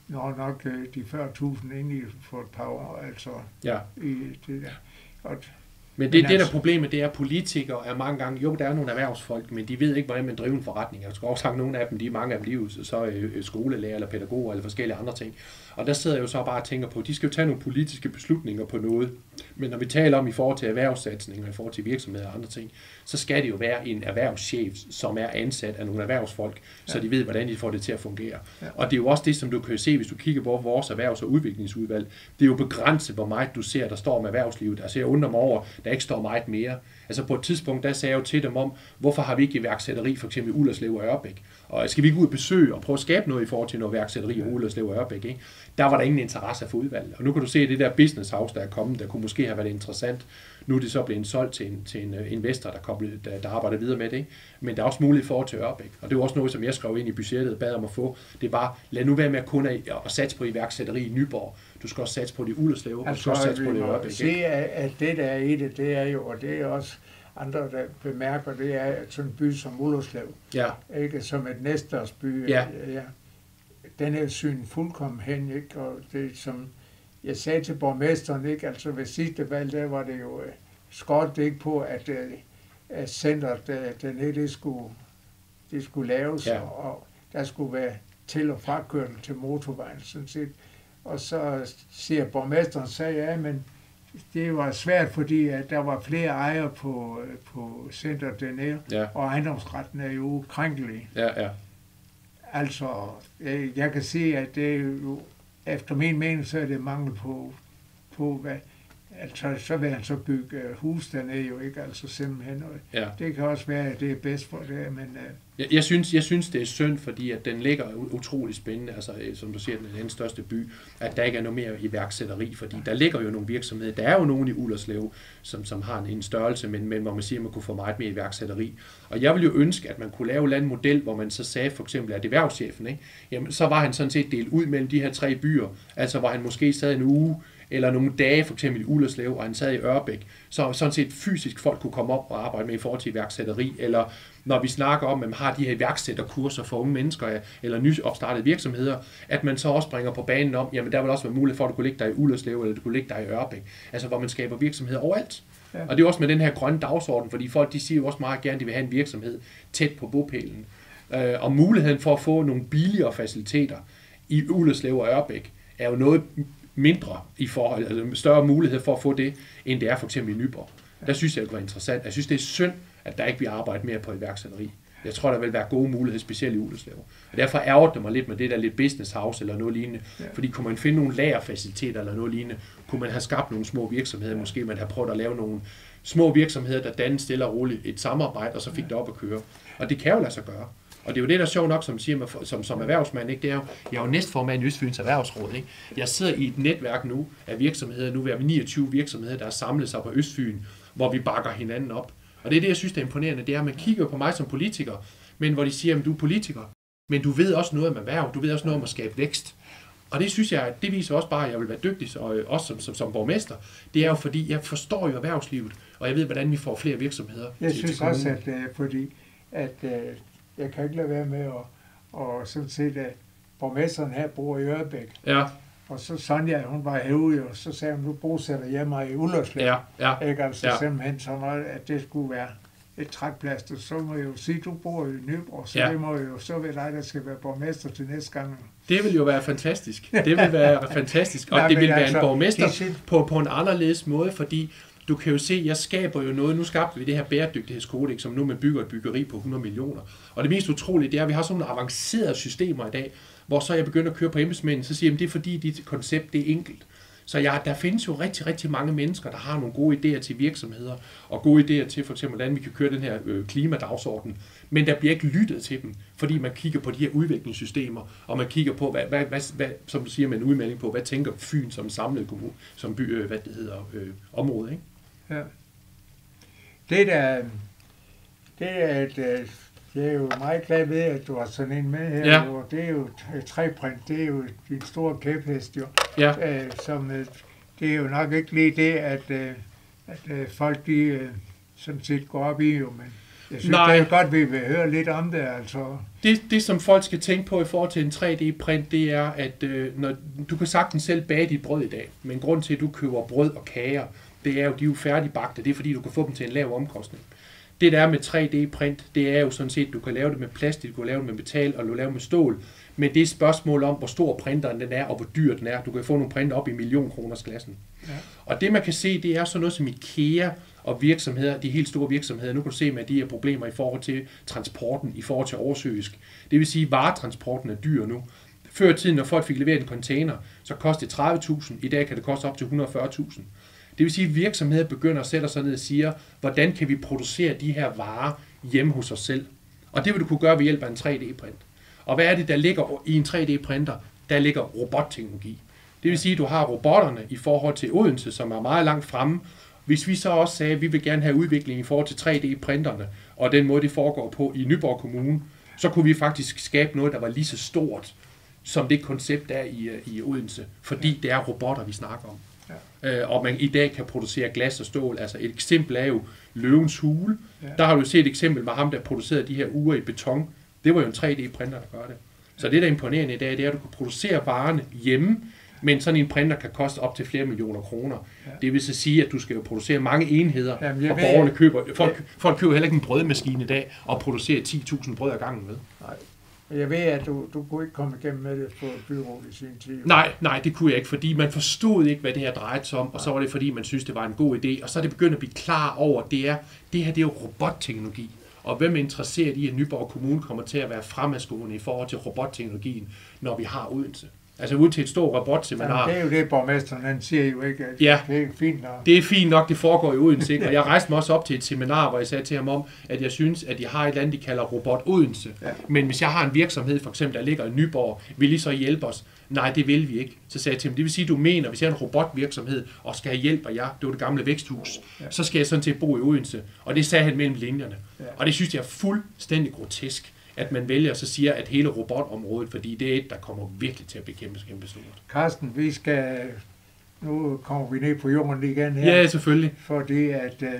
når nok de fyrre tusind ind i for et par år, altså ja. i det der. Og Men det, men det der problemet, det er, at politikere er mange gange, jo, der er nogle erhvervsfolk, men de ved ikke, hvordan man driver en forretning. Jeg skal også sagt, nogle af dem, de mange af dem, de er jo så øh, skolelærer eller pædagoger eller forskellige andre ting. Og der sidder jeg jo så bare og tænker på, de skal jo tage nogle politiske beslutninger på noget. Men når vi taler om i forhold til erhvervssatsninger, i forhold til virksomheder og andre ting, så skal det jo være en erhvervschef, som er ansat af nogle erhvervsfolk, så ja. de ved, hvordan de får det til at fungere. Ja. Og det er jo også det, som du kan se, hvis du kigger på vores erhvervs- og udviklingsudvalg. Det er jo begrænset, hvor meget du ser, der står om erhvervslivet. Altså jeg undrer mig over, der ikke står meget mere. Altså på et tidspunkt, der sagde jeg jo til dem om, hvorfor har vi ikke iværksætteri, for eksempel i Ullerslev og Ørbæk? Og skal vi ikke ud og besøge og prøve at skabe noget i forhold til noget iværksætteri i Ullerslev og Ørbæk? Ikke? Der var der ingen interesse for udvalget. Og nu kan du se, at det der business house, der er kommet, der kunne måske have været interessant. Nu er det så blevet solgt til en, til en investor, der, koblet, der, der arbejder videre med det. Ikke? Men der er også mulighed for til Ørbæk. Og det er også noget, som jeg skrev ind i budgettet og bad om at få. Det er bare, lad nu være med at kun at, at satse på iværksætteri i Nyborg. Du skal også satse på det i Ullerslev, og altså, du skal også satse på det i Ørbæk. Se, at det der er i det, det er jo, og det er også andre, der bemærker, det er sådan en by som Ullerslev. Ja. Ikke? Som et næstersby. Ja. Ja. Den er syn fuldkommen hen, ikke? Og det som jeg sagde til borgmesteren, ikke? Altså ved sidste valg, der var det jo skåret ikke på, at, at centret dernede, det skulle, det skulle laves, ja. og der skulle være til- og frakørsel til motorvejen, sådan set. Og så siger borgmesteren, sagde ja, men det var svært, fordi at der var flere ejere på, på centret dernede, ja. og ejendomsretten er jo ukrænkelig. Ja, ja. Altså, jeg kan se, at det er jo, efter min mening, så er det mangel på, på hvad, altså, så vil han så bygge hus dernede jo ikke, altså simpelthen. Ja. Det kan også være, at det er bedst for det, men... Jeg, jeg, synes, jeg synes, det er synd, fordi at den ligger utrolig spændende, altså som du siger, den er den største by, at der ikke er noget mere iværksætteri, fordi der ligger jo nogle virksomheder, der er jo nogen i Ullerslev, som, som har en, en størrelse, men, men hvor man siger, at man kunne få meget mere iværksætteri. Og jeg vil jo ønske, at man kunne lave en model, hvor man så sagde for eksempel, at erhvervschefen, ikke? Jamen, så var han sådan set delt ud mellem de her tre byer, altså hvor han måske sad en uge, eller nogle dage, for eksempel i Ullerslev, og han sad i Ørbæk, så sådan set fysisk folk kunne komme op og arbejde med i forhold til iværksætteri, eller når vi snakker om, at man har de her iværksætterkurser for unge mennesker, eller nyopstartede virksomheder, at man så også bringer på banen om, jamen der vil også være mulighed for, at du kunne ligge dig i Ullerslev, eller du kunne ligge dig i Ørbæk, altså hvor man skaber virksomheder overalt. Ja. Og det er også med den her grønne dagsorden, fordi folk de siger jo også meget gerne, at de vil have en virksomhed tæt på bopælen. Øh, og muligheden for at få nogle billigere faciliteter i Ullerslev og Ørbæk, er jo noget mindre i forhold, altså større mulighed for at få det, end det er for eksempel i Nyborg. Der synes jeg, det var interessant. Jeg synes, det er synd, at der ikke bliver arbejdet mere på iværksætteri. Jeg tror, der vil være gode muligheder, specielt i Ullerslev. Og derfor ærger det mig lidt med det der lidt business house eller noget lignende. Ja. Fordi kunne man finde nogle lagerfaciliteter eller noget lignende, kunne man have skabt nogle små virksomheder, måske man have prøvet at lave nogle små virksomheder, der danne stille og roligt et samarbejde, og så fik ja. det op at køre. Og det kan jo lade sig gøre. Og det er jo det, der er sjovt nok, som siger man, som, som erhvervsmand, ikke? Det er jo, jeg er jo næstformand i Østfyns Erhvervsråd, ikke? Jeg sidder i et netværk nu af virksomheder, nu er vi niogtyve virksomheder, der er samlet sig på Østfyn, hvor vi bakker hinanden op. Og det er det, jeg synes, der er imponerende, det er, at man kigger på mig som politiker, men hvor de siger, at du er politiker, men du ved også noget om erhverv, du ved også noget om at skabe vækst. Og det synes jeg, det viser også bare, at jeg vil være dygtig, og også som, som, som borgmester. Det er jo fordi, jeg forstår jo erhvervslivet, og jeg ved, hvordan vi får flere virksomheder. Jeg til, synes til også, at fordi, at jeg kan ikke lade være med at og sådan set, at borgmesteren her bor i Ørbæk. Ja. Og så Sonja, hun var herude, og så sagde hun, nu bosætter jeg mig i Ullerslev. Ja, ja. Ikke altså ja. simpelthen så meget, at det skulle være et trækplaster. Så må jeg jo sige, du bor i Nyborg, så ja. det må jo så være dig, der skal være borgmester til næste gang. Det vil jo være fantastisk. Det vil være fantastisk. Og Nej, det vil være altså, en borgmester på, på en anderledes måde, fordi du kan jo se, jeg skaber jo noget. Nu skabte vi det her bæredygtighedskodex, som nu man bygger et byggeri på hundrede millioner. Og det mest utrolige, det er, at vi har sådan nogle avancerede systemer i dag, hvor så jeg begynder at køre på embedsmændene, så siger jeg, det er fordi, dit koncept det er enkelt. Så ja, der findes jo rigtig, rigtig mange mennesker, der har nogle gode idéer til virksomheder, og gode idéer til for eksempel, hvordan vi kan køre den her øh, klimadagsorden. Men der bliver ikke lyttet til dem, fordi man kigger på de her udviklingssystemer, og man kigger på, hvad, hvad, hvad, hvad, som du siger med en udmelding på, hvad tænker Fyn som samlet kommune, som by, øh, hvad det hedder, øh, område, ikke? Ja. Det der, det er et, det er jo meget glad ved, at du har sådan en med her. Ja. Det er jo træprint, det er jo din store kæphest, jo. Ja. Æ, som, det er jo nok ikke lige det, at, at folk de sådan set går op i, jo, men Jeg synes, Nej. det er godt, vi vil høre lidt om det. Altså. Det, det, som folk skal tænke på i forhold til en tre D-print, det er, at øh, når, du kan sagtens selv bage dit brød i dag, men grund til, at du køber brød og kager, det er jo, de er jo færdigbagte. Det er, fordi du kan få dem til en lav omkostning. Det der er med tre D-print, det er jo sådan set, du kan lave det med plastik, du kan lave det med metal, og du kan lave det med stål. Men det er et spørgsmål om, hvor stor printeren den er, og hvor dyr den er. Du kan få nogle printer op i millionkroners klassen. Ja. Og det man kan se, det er sådan noget som IKEA og virksomheder, de helt store virksomheder. Nu kan du se med de her problemer i forhold til transporten, i forhold til oversøisk. Det vil sige, at varetransporten er dyr nu. Før i tiden, når folk fik leveret en container, så kostede det tredive tusind. I dag kan det koste op til et hundrede og fyrre tusind. Det vil sige, at virksomheder begynder at sætte sig ned og siger, hvordan kan vi producere de her varer hjemme hos os selv? Og det vil du kunne gøre ved hjælp af en tre D-print. Og hvad er det, der ligger i en tre D-printer? Der ligger robotteknologi. Det vil sige, at du har robotterne i forhold til Odense, som er meget langt fremme. Hvis vi så også sagde, at vi vil gerne have udvikling i forhold til tre D-printerne, og den måde, det foregår på i Nyborg Kommune, så kunne vi faktisk skabe noget, der var lige så stort, som det koncept er i, i Odense. Fordi det er robotter, vi snakker om. Ja. Øh, og man i dag kan producere glas og stål. Altså et eksempel er jo Løvens Hule. Ja. Der har du set et eksempel med ham, der producerede de her ure i beton. Det var jo en tre D-printer, der gør det. Så det, der er imponerende i dag, det er, at du kan producere varerne hjemme, men sådan en printer kan koste op til flere millioner kroner. Ja. Det vil så sige, at du skal jo producere mange enheder, Jamen, og borgerne køber... Folk, folk køber heller ikke en brødmaskine i dag, og producerer ti tusind brød ad gangen med. Nej. Jeg ved, at du, du kunne ikke komme igennem med det på byrådet i sin tid. Nej, nej, det kunne jeg ikke, fordi man forstod ikke, hvad det her drejede sig om, og så var det, fordi man synes, det var en god idé, og så er det begyndt at blive klar over, at det, er, det her det er jo robotteknologi. Og hvem er interesseret i, at Nyborg Kommune kommer til at være fremadskuende i forhold til robotteknologien, når vi har Odense? Altså ud til et stort robotseminar. Ja, det er jo det, borgmesteren han siger jo ikke, at ja, det er fint nok. Det er fint nok, det foregår i Odense. Ikke? Og jeg rejste mig også op til et seminar, hvor jeg sagde til ham om, at jeg synes, at de har et eller andet, de kalder Robot Odense. Ja. Men hvis jeg har en virksomhed, for eksempel, der ligger i Nyborg, vil I så hjælpe os? Nej, det vil vi ikke. Så sagde jeg til ham, det vil sige, at du mener, hvis jeg er en robotvirksomhed, og skal have hjælp af jer, det var det gamle væksthus, ja, så skal jeg sådan til bo i Odense. Og det sagde han mellem linjerne. Ja. Og det synes jeg er fuldstændig grotesk, at man vælger så siger, at hele robotområdet, fordi det er et, der kommer virkelig til at bekæmpes kæmpe stort. Carsten, vi skal, nu kommer vi ned på jorden igen her. Ja, selvfølgelig. Fordi at øh,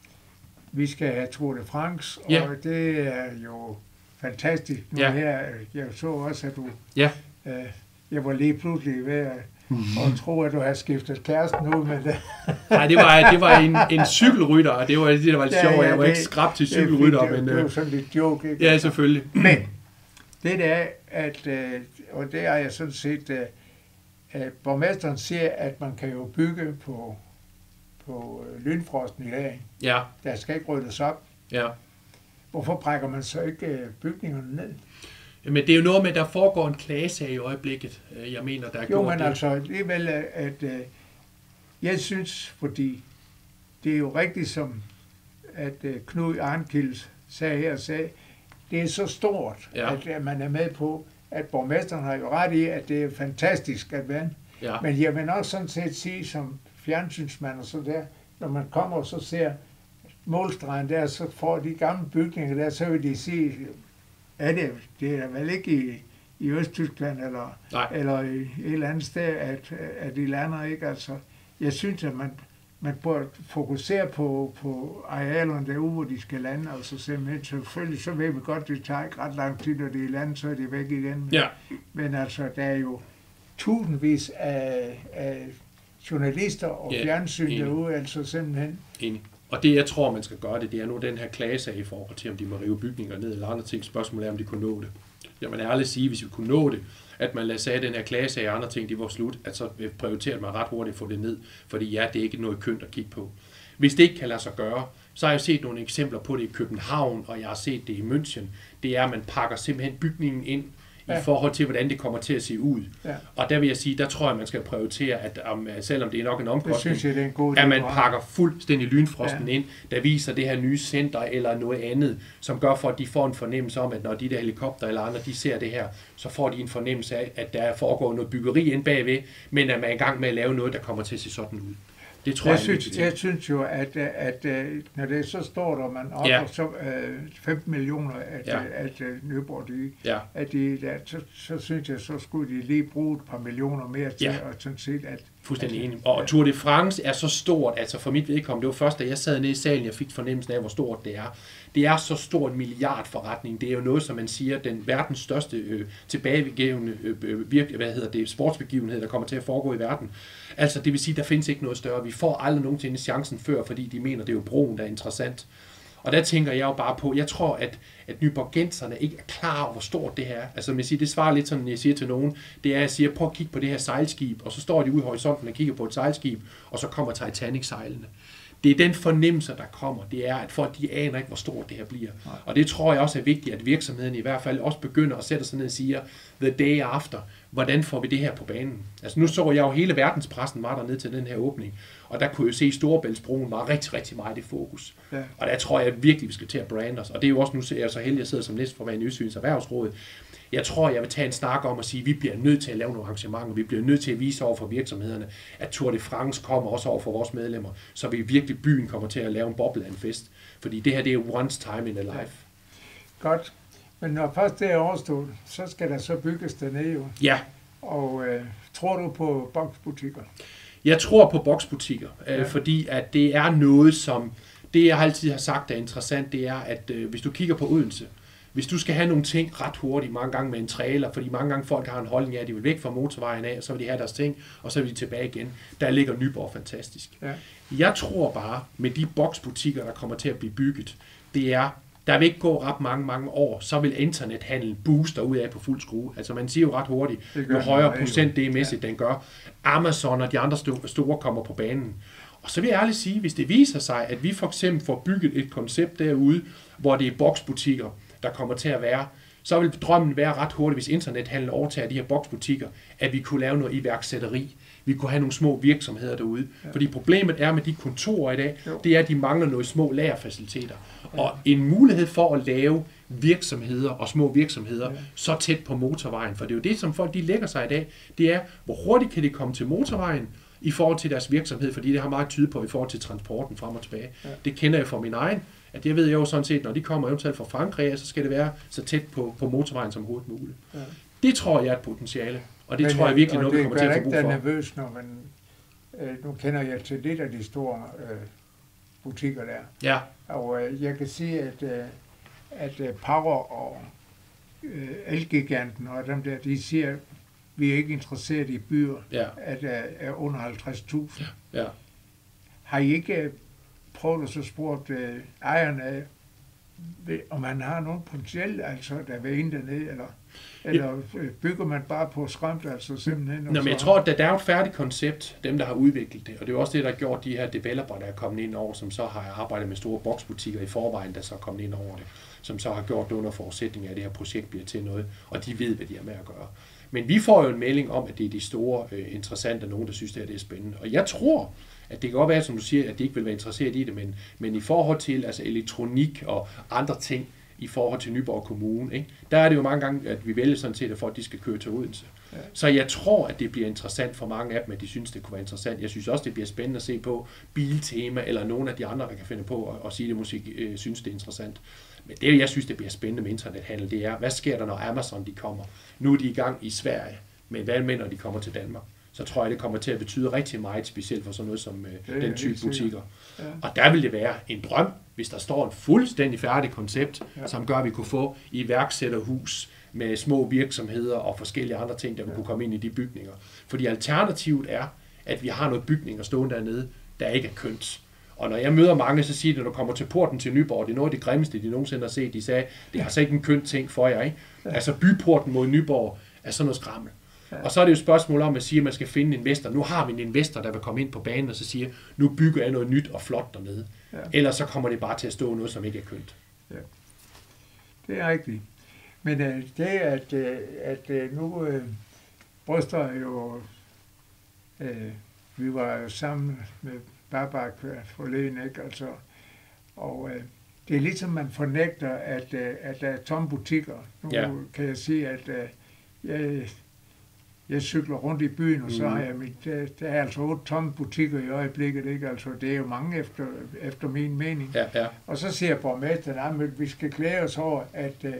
vi skal have Tour de France, og ja, det er jo fantastisk. Nu ja, her, jeg så også, at du, ja, øh, jeg var lige pludselig ved at og tro, at du har skiftet kæresten ud med det. Nej, det var, det var en, en cykelrytter, og det var det, der var lidt ja, sjovt. Ja, jeg var det, ikke skrab til cykelrytter. Det, det, men, det var sådan lidt joke, ikke? Ja, selvfølgelig. Men det der er, at, og det er jeg sådan set, at borgmesteren siger, at man kan jo bygge på, på lynfrosten i dag. Ja. Der skal ikke ryddes op. Ja. Hvorfor brækker man så ikke bygningerne ned? Men det er jo noget med, at der foregår en klagesag i øjeblikket, jeg mener, der er jo, gjort men det. altså, det er vel, at, at jeg synes, fordi det er jo rigtigt, som at Knud Arnkild sagde her, sagde, det er så stort, ja, at man er med på, at borgmesteren har jo ret i, at det er fantastisk at vande. Ja. Men jeg vil også sådan set sige, som fjernsynsmand og så der, når man kommer og så ser målstregen der, så får de gamle bygninger der, så vil de sige, ja, det, det er vel ikke i, i Østtyskland eller, eller i et eller andet sted, at, at de lander ikke. Altså, jeg synes, at man, man bør fokusere på, på arealerne derude, hvor de skal lande. Altså simpelthen, selvfølgelig, så ved vi godt, at det tager ikke ret lang tid, når de er landet, så er de væk igen. Men, ja, men altså, der er jo tusindvis af, af journalister og ja, fjernsyn derude, altså simpelthen. Enig. Og det, jeg tror, man skal gøre det, det er nu den her klagesag i forhold til, om de må rive bygninger ned eller andre ting. Spørgsmålet er, om de kunne nå det. Jeg vil ærligt sige, hvis vi kunne nå det, at man lader sige, den her klagesag og andre ting, de var slut, at så prioriterer man ret hurtigt at få det ned. Fordi ja, det er ikke noget kønt at kigge på. Hvis det ikke kan lade sig gøre, så har jeg set nogle eksempler på det i København, og jeg har set det i München. Det er, at man pakker simpelthen bygningen ind, ja, i forhold til, hvordan det kommer til at se ud. Ja. Og der vil jeg sige, der tror jeg, man skal prioritere, at om, selvom det er nok en omkostning, jeg, det er en god at man pakker fuldstændig lynfrosten, ja, ind, der viser det her nye center eller noget andet, som gør for, at de får en fornemmelse om, at når de der helikopter eller andre, de ser det her, så får de en fornemmelse af, at der foregår noget byggeri ind bagved, men at man er i gang med at lave noget, der kommer til at se sådan ud. Det tror jeg, jeg, synes, jeg synes jo, at, at, at når det så står der, man op ja. så uh, femten millioner, at, ja. at, at Nyborg, de, ja. at de, der, så, så synes jeg, så skulle de lige bruge et par millioner mere til, ja. og sådan set, at... Fuldstændig enig. Og Tour de France er så stort, altså for mit vedkommende, det var først, da jeg sad nede i salen, jeg fik fornemmelsen af, hvor stort det er. Det er så stor en milliardforretning. Det er jo noget, som man siger, den verdens største øh, tilbagegivende øh, virke, hvad hedder det, sportsbegivenhed, der kommer til at foregå i verden. Altså det vil sige, der findes ikke noget større. Vi får aldrig nogensinde chancen før, fordi de mener, det er jo broen, der er interessant. Og der tænker jeg jo bare på, jeg tror, at, at nyborgenserne ikke er klar over, hvor stort det her er. Altså, jeg siger, det svarer lidt sådan, jeg siger til nogen, det er, at jeg siger, prøv at kigge på det her sejlskib, og så står de ude i horisonten og kigger på et sejlskib, og så kommer Titanic sejlende. Det er den fornemmelse, der kommer, det er, at folk de aner ikke, hvor stort det her bliver. Nej. Og det tror jeg også er vigtigt, at virksomheden i hvert fald også begynder at sætte sig ned og sige, the day after, hvordan får vi det her på banen? Altså nu så jeg jo hele verdenspressen var dernede til den her åbning, og der kunne jeg jo se, at Storebæltsbroen var rigtig, rigtig meget i fokus. Ja. Og der tror jeg virkelig, vi skal til at brande os. Og det er jo også, nu ser jeg så heldig, at jeg sidder som næstformand i Østfyns Erhvervsråd. Jeg tror, jeg vil tage en snak om at sige, at vi bliver nødt til at lave nogle arrangementer. Vi bliver nødt til at vise over for virksomhederne, at Tour de France kommer også over for vores medlemmer, så vi virkelig byen kommer til at lave en boble af en fest. Fordi det her, det er once time in a life. Ja. Godt. Men når først det er overstået, så skal der så bygges dernede jo. Ja. Og øh, tror du på boksbutikker? Jeg tror på boksbutikker, ja. øh, fordi at det er noget, som... Det, jeg altid har sagt, er interessant, det er, at øh, hvis du kigger på Odense, hvis du skal have nogle ting ret hurtigt, mange gange med en trailer, fordi mange gange folk har en holdning af, at de vil væk fra motorvejen af, og så vil de have deres ting, og så vil de tilbage igen. Der ligger Nyborg fantastisk. Ja. Jeg tror bare, med de boksbutikker, der kommer til at blive bygget, det er, der vil ikke gå ret mange, mange år, så vil internethandel booste ud af på fuld skrue. Altså man siger jo ret hurtigt, jo højere procent det mæssigt, ja. Den gør. Amazon og de andre store kommer på banen. Og så vil jeg ærligt sige, hvis det viser sig, at vi for eksempel får bygget et koncept derude, hvor det er boksbutikker, der kommer til at være, så vil drømmen være ret hurtigt, hvis internethandel overtager de her boksbutikker, at vi kunne lave noget iværksætteri. Vi kunne have nogle små virksomheder derude. Ja. Fordi problemet er med de kontorer i dag, jo. Det er, at de mangler nogle små lagerfaciliteter. Ja. Og en mulighed for at lave virksomheder og små virksomheder ja. Så tæt på motorvejen, for det er jo det, som folk de lægger sig i dag, det er, hvor hurtigt kan de komme til motorvejen i forhold til deres virksomhed, fordi det har meget tyde på i forhold til transporten frem og tilbage. Ja. Det kender jeg fra min egen. At jeg ved jo sådan set, når de kommer eventuelt fra Frankrig, så skal det være så tæt på, på motorvejen som overhovedet muligt. Ja. Det tror jeg er et potentiale, og det Men, tror jeg virkelig noget, vi kommer til at få brug for. Og det gør ikke, der er nervøs, når man... Øh, nu kender jeg til lidt af de store øh, butikker der. Ja. Og øh, jeg kan sige, at, øh, at øh, Power og øh, Elgiganten og dem der, de siger, vi er ikke interesseret i byer, ja. At øh, er under halvtreds tusind. Ja. Har I ikke... prøvet at så spurgt øh, ejerne af, om man har nogen potentiale, altså der vil ind dernede, eller, eller bygger man bare på skræmt, altså simpelthen? Nå, men jeg tror, at der er et færdigt koncept, dem der har udviklet det, og det er også det, der har gjort de her developer, der er kommet ind over, som så har arbejdet med store boksbutikker i forvejen, der så er kommet ind over det, som så har gjort det under forudsætning af, at det her projekt bliver til noget, og de ved, hvad de har med at gøre. Men vi får jo en melding om, at det er de store, øh, interessante, nogen, der synes, det, her, det er spændende. Og jeg tror, at det kan godt være, som du siger, at de ikke vil være interesseret i det, men, men i forhold til altså elektronik og andre ting, i forhold til Nyborg Kommune, ikke? Der er det jo mange gange, at vi vælger sådan set, at folk de skal køre til Odense. Ja. Så jeg tror, at det bliver interessant for mange af dem, at de synes, det kunne være interessant. Jeg synes også, det bliver spændende at se på Biltema, eller nogle af de andre, der kan finde på at, at sige, at de måske øh, synes, det er interessant. Men det, jeg synes, det bliver spændende med internethandel, det er, hvad sker der, når Amazon de kommer? Nu er de i gang i Sverige, men hvad med, når de kommer til Danmark? Så tror jeg, det kommer til at betyde rigtig meget, specielt for sådan noget som øh, den type butikker. Ja. Og der vil det være en drøm, hvis der står en fuldstændig færdig koncept, ja. Som gør, at vi kunne få iværksætterhus med små virksomheder og forskellige andre ting, der ja. Vil kunne komme ind i de bygninger. Fordi alternativet er, at vi har noget bygninger stående dernede, der ikke er kønt. Og når jeg møder mange, så siger de, når du kommer til porten til Nyborg, det er noget af det grimmeste, de nogensinde har set. De sagde, det har så ikke en kønt ting for jer, ikke? Ja. Altså byporten mod Nyborg er sådan noget skrammel. Ja. Og så er det jo et spørgsmål om at sige, at man skal finde en investor. Nu har vi en investor, der vil komme ind på banen og så siger, nu bygger jeg noget nyt og flot dernede. Ja. Ellers så kommer det bare til at stå noget, som ikke er kønt. Ja. Det er rigtigt. Men uh, det at, uh, at uh, nu uh, bryster jo, uh, vi var jo sammen med Babak forleden, ikke? Altså, og uh, det er ligesom man fornægter, at, uh, at der er tomme butikker. Nu ja. Kan jeg sige, at uh, jeg jeg cykler rundt i byen, og så mm. har jeg mit, der er altså otte tomme butikker i øjeblikket, ikke? Altså, det er jo mange efter, efter min mening. Ja, ja. Og så siger borgmesteren, at vi skal glæde os over, at uh,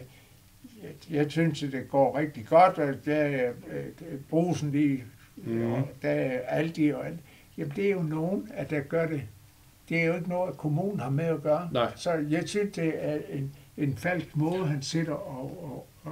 jeg synes, at det går rigtig godt, og der er uh, brusen lige, mm. og der er alt i, og alt. Jamen, det er jo nogen, at der gør det. Det er jo ikke noget, at kommunen har med at gøre. Nej. Så jeg synes, det er en, en falsk måde, han sidder og, og, og,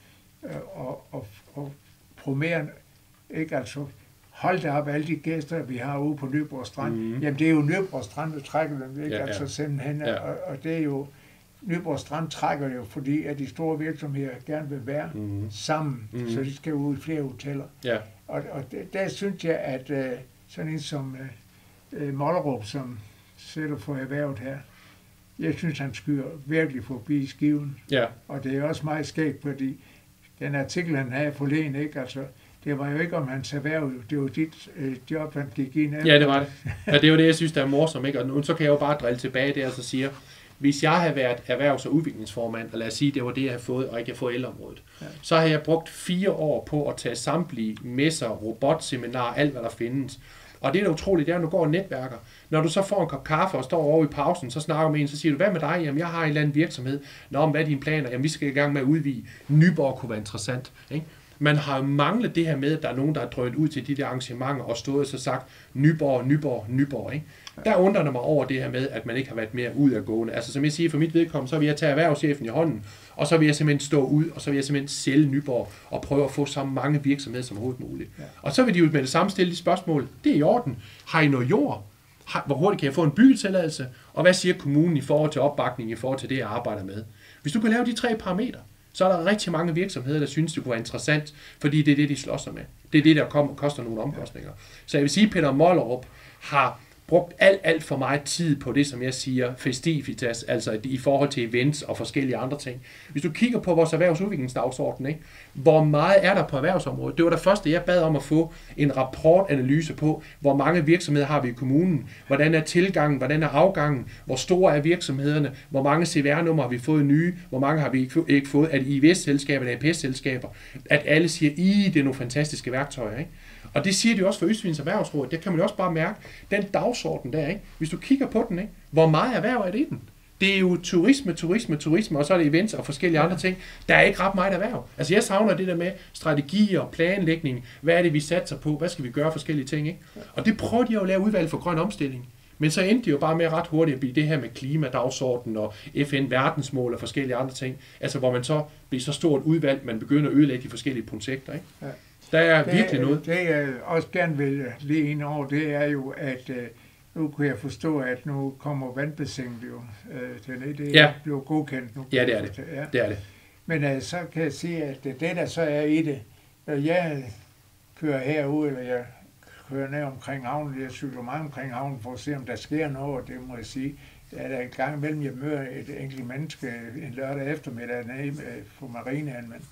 og, og, og promerer, ikke? Altså, hold da op, alle de gæster, vi har ude på Nyborg Strand. Mm. Jamen, det er jo Nyborg Strand, der trækker dem, ikke? Ja, ja. Altså, simpelthen, ja. og, og det er jo, Nyborg Strand trækker det jo, fordi at de store virksomheder gerne vil være mm. sammen, mm. så de skal ud i flere hoteller. Ja. Og, og det, der synes jeg, at uh, sådan en som uh, Mollerup, som sætter for erhvervet her, jeg synes, han skyer virkelig forbi skiven. Ja. Og det er også meget skægt, fordi den artikel, han havde forleden, ikke? Altså, det var jo ikke om hans erhverv, det var dit øh, job, han gik ind af. Ja, det var det. Ja, det er jo det, jeg synes, der er morsomt, ikke? Og nu så kan jeg jo bare drille tilbage der, og så siger, hvis jeg havde været erhvervs- og udviklingsformand, og lad os sige, det var det, jeg havde fået, og ikke havde fået ældreområdet, ja. Så har jeg brugt fire år på at tage samtlige messer, robotseminarer, alt hvad der findes. Og det er da utroligt, det er, når du går og netværker. Når du så får en kop kaffe og står over i pausen, så snakker du med en, så siger du, hvad med dig? Jamen, jeg har en eller anden virksomhed. Nå, hvad er dine planer? Jamen, vi skal i gang med at udvide. Nyborg kunne være interessant, ikke? Man har jo manglet det her med, at der er nogen, der er drønet ud til de der arrangementer og stået og så sagt, Nyborg, Nyborg, Nyborg, ikke? Der undrer det mig over det her med, at man ikke har været mere udadgående. Altså, som jeg siger, for mit vedkommende, så vil jeg tage erhvervschefen i hånden, og så vil jeg simpelthen stå ud, og så vil jeg simpelthen sælge Nyborg, og prøve at få så mange virksomheder som overhovedet muligt. Ja. Og så vil de jo med det samme stille de spørgsmål, det er i orden. Har I noget jord? Har, hvor hurtigt kan jeg få en byggetilladelse? Og hvad siger kommunen i forhold til opbakning, i forhold til det, jeg arbejder med? Hvis du kan lave de tre parametre, så er der rigtig mange virksomheder, der synes, det kunne være interessant, fordi det er det, de slår sig med. Det er det, der kommer, koster nogle omkostninger. Så jeg vil sige, at Peter Mollerup har brugt alt, alt for meget tid på det, som jeg siger, festivitas, altså i forhold til events og forskellige andre ting. Hvis du kigger på vores erhvervsudviklingsdagsorden, ikke? Hvor meget er der på erhvervsområdet? Det var det første, jeg bad om at få en rapportanalyse på, hvor mange virksomheder har vi i kommunen, hvordan er tilgangen, hvordan er afgangen, hvor store er virksomhederne, hvor mange C V R-numre har vi fået nye, hvor mange har vi ikke fået, er det I V S-selskaber, er det A P S-selskaber, at alle siger, i det er nogle fantastiske værktøjer, ikke? Og det siger de også for Østfyns Erhvervsråd. Det kan man jo også bare mærke. Den dagsorden der, ikke? Hvis du kigger på den, ikke? Hvor meget erhverv er det i den? Det er jo turisme, turisme, turisme, og så er det events og forskellige andre ting. Der er ikke ret meget erhverv. Altså jeg savner det der med strategier og planlægning. Hvad er det, vi satser på? Hvad skal vi gøre forskellige ting, ikke? Og det prøver de jo at lave udvalg for grøn omstilling. Men så endte de jo bare med ret hurtigt at blive det her med klimadagsorden og F N-verdensmål og forskellige andre ting. Altså hvor man så bliver så stort udvalg, man begynder at ødelægge de forskellige projekter, ikke? Ja. Der er det, virkelig noget. Det jeg også gerne vil lige ind over, det er jo, at uh, nu kan jeg forstå, at nu kommer vandbassinet jo. Uh, det, det ja. bliver godkendt nu. Ja, det er det. Ja. det, er det. Men uh, så kan jeg sige, at det der så er i det, når jeg kører herude, eller jeg kører ned omkring havnen, jeg cykler meget omkring havnen for at se, om der sker noget, det må jeg sige. Der er der en gang imellem, jeg møder et enkelt menneske en lørdag eftermiddag nede på marinaen, men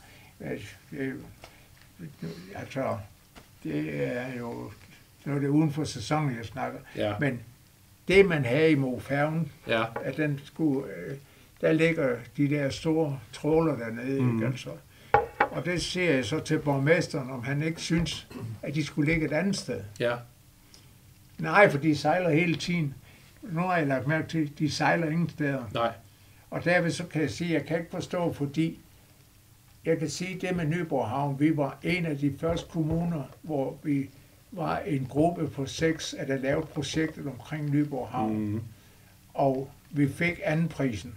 uh, altså, det er jo noget, det er uden for sæsonen, jeg snakker. Ja. Men det, man havde i Mofærgen, ja. At den skulle, der ligger de der store tråler dernede, mm. altså. Og det ser jeg så til borgmesteren, om han ikke synes, at de skulle ligge et andet sted. Ja. Nej, for de sejler hele tiden. Nu har jeg lagt mærke til, at de sejler ingen steder. Nej. Og derved så kan jeg sige, at jeg kan ikke forstå, fordi jeg kan sige, det med Nyborg Havn, vi var en af de første kommuner, hvor vi var en gruppe på seks, at der lavede projektet omkring Nyborg Havn. Mm. Og vi fik andenprisen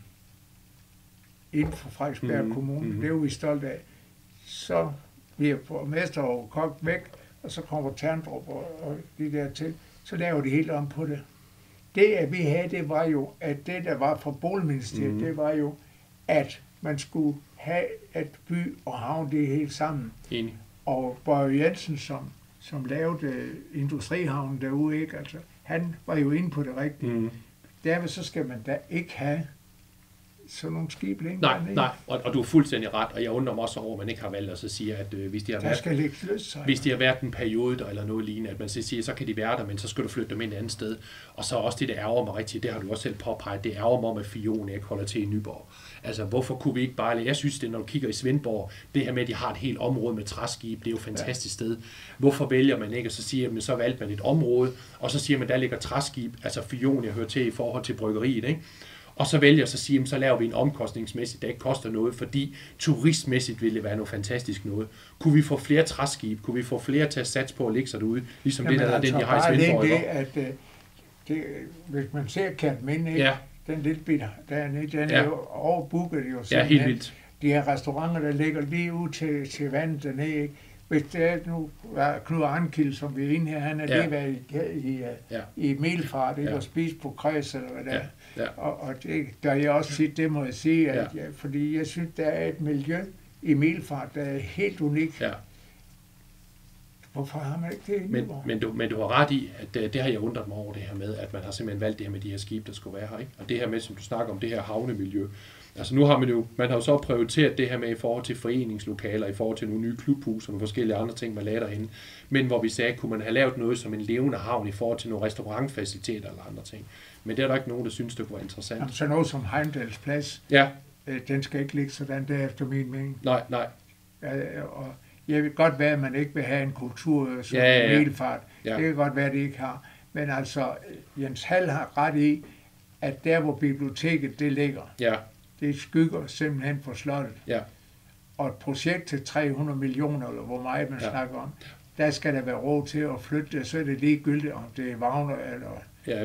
inden for Frederiksberg mm. Kommune. Mm. Det var vi stolte af. Så bliver borgmester og kok væk, og så kommer Terndrup og, og de der til. Så laver de helt om på det. Det, at vi havde, det var jo, at det, der var fra Boligministeriet, mm. det var jo, at man skulle have, at by og havn, det er helt sammen. Enig. Og Bøje Jensen, som, som lavede industrihavnen derude, ikke? Altså, han var jo inde på det rigtige. Mm. Derved så skal man da ikke have sådan nogle skib længere Nej, ned. nej, og, og du er fuldstændig ret, og jeg undrer mig også over, at man ikke har valgt at så sige, at øh, hvis, de har der været, skal ligge løs, hvis de har været en periode der, eller noget lignende, at man så siger, så kan de være der, men så skal du flytte dem ind et andet sted. Og så også det, der ærger mig rigtigt, det har du også selv påpeget, det ærger mig om, at Fion ikke holder til i Nyborg. Altså, hvorfor kunne vi ikke bare, jeg synes det, når du kigger i Svendborg, det her med, at de har et helt område med træskib, det er jo et fantastisk ja. sted. Hvorfor vælger man ikke, og så siger man, så valgte man et område, og så siger man, der ligger træskib, altså Fion, jeg hører til i forhold til bryggeriet, ikke? Og så vælger så at sige, så laver vi en omkostningsmæssigt, der ikke koster noget, fordi turistmæssigt ville det være noget fantastisk noget. Kunne vi få flere træskib? Kunne vi få flere til at satse på at ligge sig derude? Ligesom Jamen, det der, altså, den de har i Svendborg. Det, at, uh, det, hvis man ser Kerteminde, ja. den lille bit dernede, den ja. er jo overbooket jo. Ja, helt vildt. De her restauranter, der ligger lige ud til, til vandet dernede, ikke? Hvis det er nu var Knud Arnkild, som vi er inde her, han er ja. lige været i, i, ja. i Melfart, ikke? Ja. Og spist på Kreds, eller hvad der ja. Ja. Og, og det gør jeg også sit, det må jeg sige, at ja. jeg, fordi jeg synes, der er et miljø i Melfart, der er helt unikt. Ja. Hvorfor har man ikke det i men, men, du, men du har ret i, at det, det har jeg undret mig over det her med, at man har simpelthen valgt det her med de her skibe, der skulle være her, ikke? Og det her med, som du snakker om, det her havnemiljø. Altså nu har man jo, man har jo så prioriteret det her med i forhold til foreningslokaler, i forhold til nogle nye klubhus og nogle forskellige andre ting, man lader derinde. Men hvor vi sagde, kunne man have lavet noget som en levende havn i forhold til nogle restaurantfaciliteter eller andre ting. Men det er der ikke nogen, der synes, det kunne være interessant. Jamen, så noget som Heimdals Plads, ja. øh, den skal ikke ligge sådan der efter min mening. Nej, nej. Ja, og jeg ved godt være, at man ikke vil have en kultur som ja, ja, ja. Melfart. Ja. Det kan godt være, at det ikke har. Men altså, Jens Hall har ret i, at der, hvor biblioteket det ligger, ja. det skygger simpelthen for slottet. Ja. Og et projekt til tre hundrede millioner, eller hvor meget man ja. snakker om, der skal der være råd til at flytte det, så er det ligegyldigt, om det er Wagner eller ja,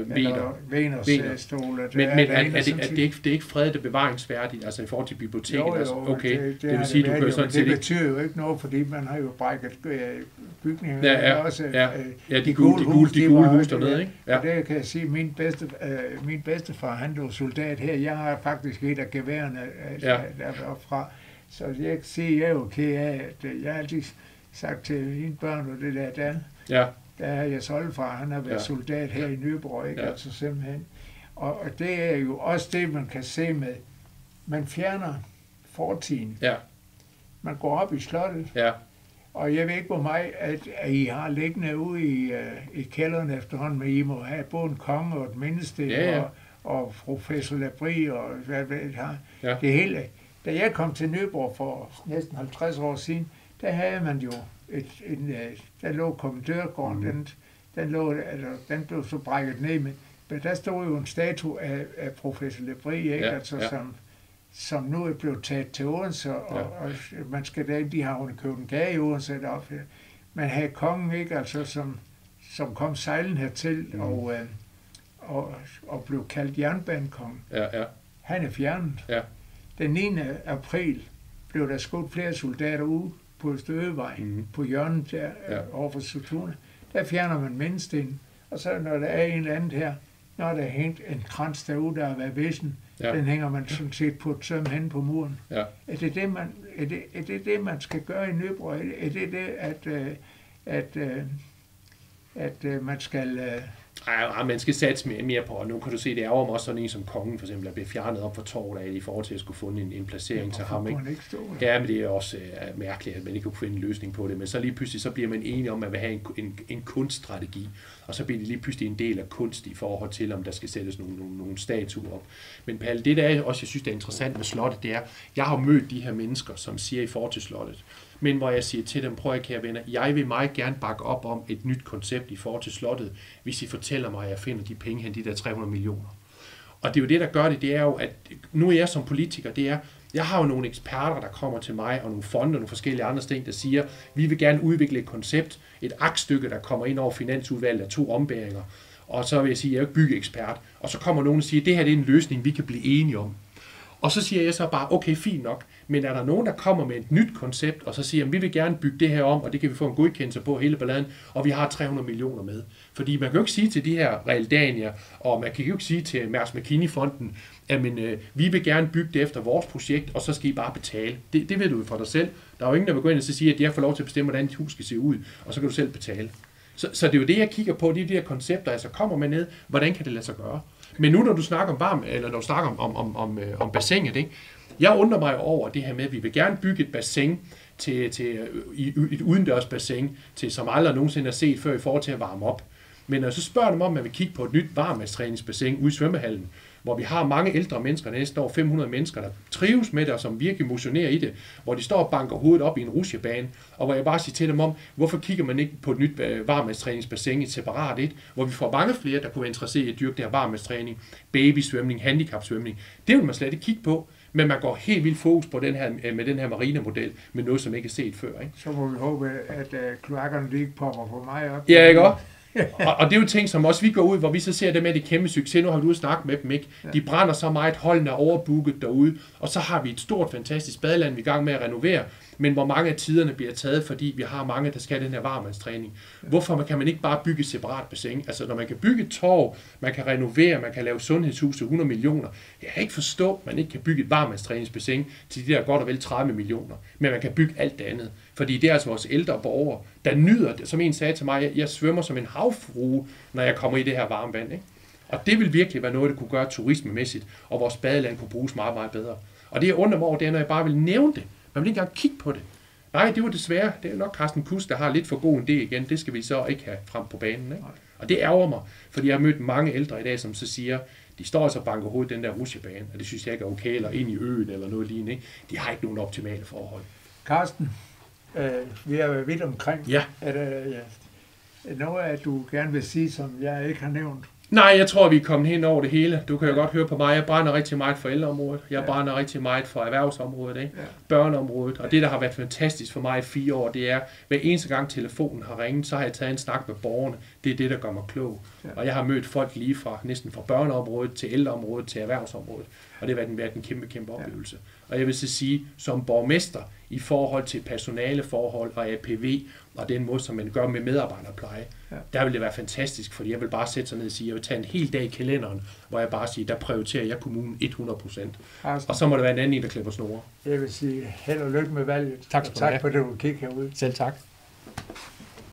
Veners stole. Men, men er, er, det, er det, ikke, det er ikke fredet og bevaringsværdigt, altså i forhold til biblioteket? Jo, jo, altså, okay. det, det, det vil sige, det, du kan sådan det betyder jo ikke noget, fordi man har jo brækket bygningen. Ja, ja, også, ja. ja, de gule, de gule, de gule hus dernede, ikke? Ja. Og det kan jeg sige, min bedste, øh, min bedstefar, han blev soldat her. Jeg har faktisk et af geværerne øh, ja. derfra. Så jeg kan sige, at jeg er jo ked af, at jeg har altid sagt til mine børn, og det der, der, ja. der er Jes Oldefar, han har været ja. soldat her i Nyborg, ikke? Ja. Altså simpelthen. Og, og det er jo også det, man kan se med, man fjerner fortiden. Ja. Man går op i slottet, ja. og jeg ved ikke, hvor meget at, at I har liggende ude i, uh, i kælderen efterhånden, men I må have både en konge og et mindesten, ja, ja. og, og professor Labrie, og hvad ved det har. Ja. Det hele. Da jeg kom til Nyborg for næsten halvtreds år siden, der havde man jo et, en, der lå kommandørgården, mm. den, den, lå, altså, den blev så brækket ned, men, men der stod jo en statue af, af professor Labrie, ikke? Ja, altså, ja. som, som nu er blevet taget til Odense, og, ja. og man skal da, de har underkøbt en gade i Odense deroppe. Man havde kongen, ikke? Altså, som, som kom sejlen hertil, mm. og, øh, og, og blev kaldt jernbanekongen. Ja, ja. Han er fjernet. Ja. Den niende april blev der skudt flere soldater ude på Østøvej, mm. på hjørnet der, ja. over for Sutuna. Der fjerner man mindestenen, og så når der er en eller andet her, når der er hængt en krans derude, der har været vissen, ja. den hænger man sådan set på et søm hen på muren. Ja. Er, det det, man, er, det, er det det, man skal gøre i Nyborg? Er det det, at, at, at, at, at man skal... Ej, man skal satse mere, mere på, og nu kan du se, det er jo også sådan en som kongen for eksempel, der bliver fjernet op for torvet af i forhold til at skulle finde en, en placering til ham. Ikke? Ikke stå, ja, men det er også uh, mærkeligt, at man ikke kunne finde en løsning på det, men så lige pludselig så bliver man enige om, at man vil have en, en, en kunststrategi, og så bliver det lige pludselig en del af kunst i forhold til, om der skal sættes nogle, nogle, nogle statuer op. Men Palle, det der er også, jeg synes, det er interessant med slottet, det er, jeg har mødt de her mennesker, som siger i forhold til slottet, men hvor jeg siger til dem, prøv at kære venner, jeg vil meget gerne bakke op om et nyt koncept i forhold til slottet, hvis I fortæller mig, at jeg finder de penge hen, de der tre hundrede millioner. Og det er jo det, der gør det, det er jo, at nu er jeg som politiker, det er, jeg har jo nogle eksperter, der kommer til mig, og nogle fonde og nogle forskellige andre ting, der siger, vi vil gerne udvikle et koncept, et aktstykke, der kommer ind over finansudvalget af to ombæringer, og så vil jeg sige, at jeg er jo ikke byggeekspert, og så kommer nogen og siger, at det her det er en løsning, vi kan blive enige om. Og så siger jeg så bare, okay, fint nok, men er der nogen, der kommer med et nyt koncept, og så siger, at vi vil gerne bygge det her om, og det kan vi få en godkendelse på hele balladen, og vi har tre hundrede millioner med. Fordi man kan jo ikke sige til de her Realdania, og man kan jo ikke sige til Mærsk McKinney-fonden, at men, øh, vi vil gerne bygge det efter vores projekt, og så skal I bare betale. Det, det ved du fra dig selv. Der er jo ingen, der vil gå ind og sige, at jeg får lov til at bestemme, hvordan dit hus skal se ud, og så kan du selv betale. Så, så det er jo det, jeg kigger på, det er de her koncepter, altså kommer man ned, hvordan kan det lade sig gøre? Men nu når du snakker om varm, eller når du snakker om, om, om, om, om bassinet, ikke? Jeg undrer mig over det her med, at vi vil gerne bygge et bassin til, til et udendørs bassin, til som aldrig nogensinde har set før i forhold til at varme op. Men når så spørger dem om, at man vil kigge på et nyt varmevandstræningsbassin ude i svømmehallen, hvor vi har mange ældre mennesker, næste år fem hundrede mennesker, der trives med det, og som virkelig motionerer i det, hvor de står og banker hovedet op i en rutsjebane, og hvor jeg bare siger til dem om, hvorfor kigger man ikke på et nyt varmevandstræningsbassin, et separat et, hvor vi får mange flere, der kunne være interesseret i at dyrke det her varmevandstræning, babysvømning, handicapsvømning. Det vil man slet ikke kigge på, men man går helt vildt fokus på den her, med den her marinemodel, med noget, som ikke er set før. Ikke? Så må vi håbe, at uh, kloakkerne ikke popper for mig op. Ja, ikke også? og, og det er jo ting, som også vi går ud, hvor vi så ser det med det kæmpe succes. Nu har vi ude og snakke med dem, ikke? De brænder så meget, holdene er overbooket derude, og så har vi et stort, fantastisk badeland, vi er i gang med at renovere, men hvor mange af tiderne bliver taget, fordi vi har mange, der skal have den her varmevandstræning. Hvorfor kan man ikke bare bygge et separat bassin? Altså, når man kan bygge et torv, man kan renovere, man kan lave sundhedshus til hundrede millioner. Jeg kan ikke forstå, at man ikke kan bygge et varmevandstræningsbassin til de der godt og vel tredive millioner, men man kan bygge alt det andet. Fordi det er altså vores ældre borgere, der nyder det. Som en sagde til mig, jeg, jeg svømmer som en havfrue, når jeg kommer i det her varme vand. Ikke? Og det vil virkelig være noget, der kunne gøre turismemæssigt, og vores badeland kunne bruges meget, meget bedre. Og det jeg undrer mig over, det er, når jeg bare vil nævne det. Man vil ikke engang kigge på det. Nej, det var desværre. Det er nok Carsten Kudsk, der har lidt for god en idé igen. Det skal vi så ikke have frem på banen. Ikke? Og det ærger mig, fordi jeg har mødt mange ældre i dag, som så siger, de står altså og banker hovedet den der rutsjebane, og det synes jeg ikke er okay, eller ind i øen eller noget lignende. Ikke? De har ikke nogen optimale forhold. Carsten, øh, vi er vidt omkring. Ja. Er der ja, noget, at du gerne vil sige, som jeg ikke har nævnt? Nej, jeg tror, vi er kommet hen over det hele. Du kan jo godt høre på mig, jeg brænder rigtig meget for ældreområdet. Jeg ja. brænder rigtig meget for erhvervsområdet, ikke? Ja. Børneområdet. Og det, der har været fantastisk for mig i fire år, det er, hver eneste gang telefonen har ringet, så har jeg taget en snak med borgerne. Det er det, der gør mig klog. Ja. Og jeg har mødt folk lige fra næsten fra børneområdet til ældreområdet til erhvervsområdet. Og det har været en, været en kæmpe, kæmpe oplevelse. Ja. Og jeg vil så sige, som borgmester, i forhold til personaleforhold og A P V, og den måde, som man gør med medarbejderpleje, ja. der vil det være fantastisk, fordi jeg vil bare sætte sig ned og sige, jeg vil tage en hel dag i kalenderen, hvor jeg bare siger, der prioriterer jeg kommunen hundrede procent. Og så må der være en anden en, der klipper snore. Jeg vil sige, held og lykke med valget. Tak skal du tak have. for det, du kiggede herude. Selv tak.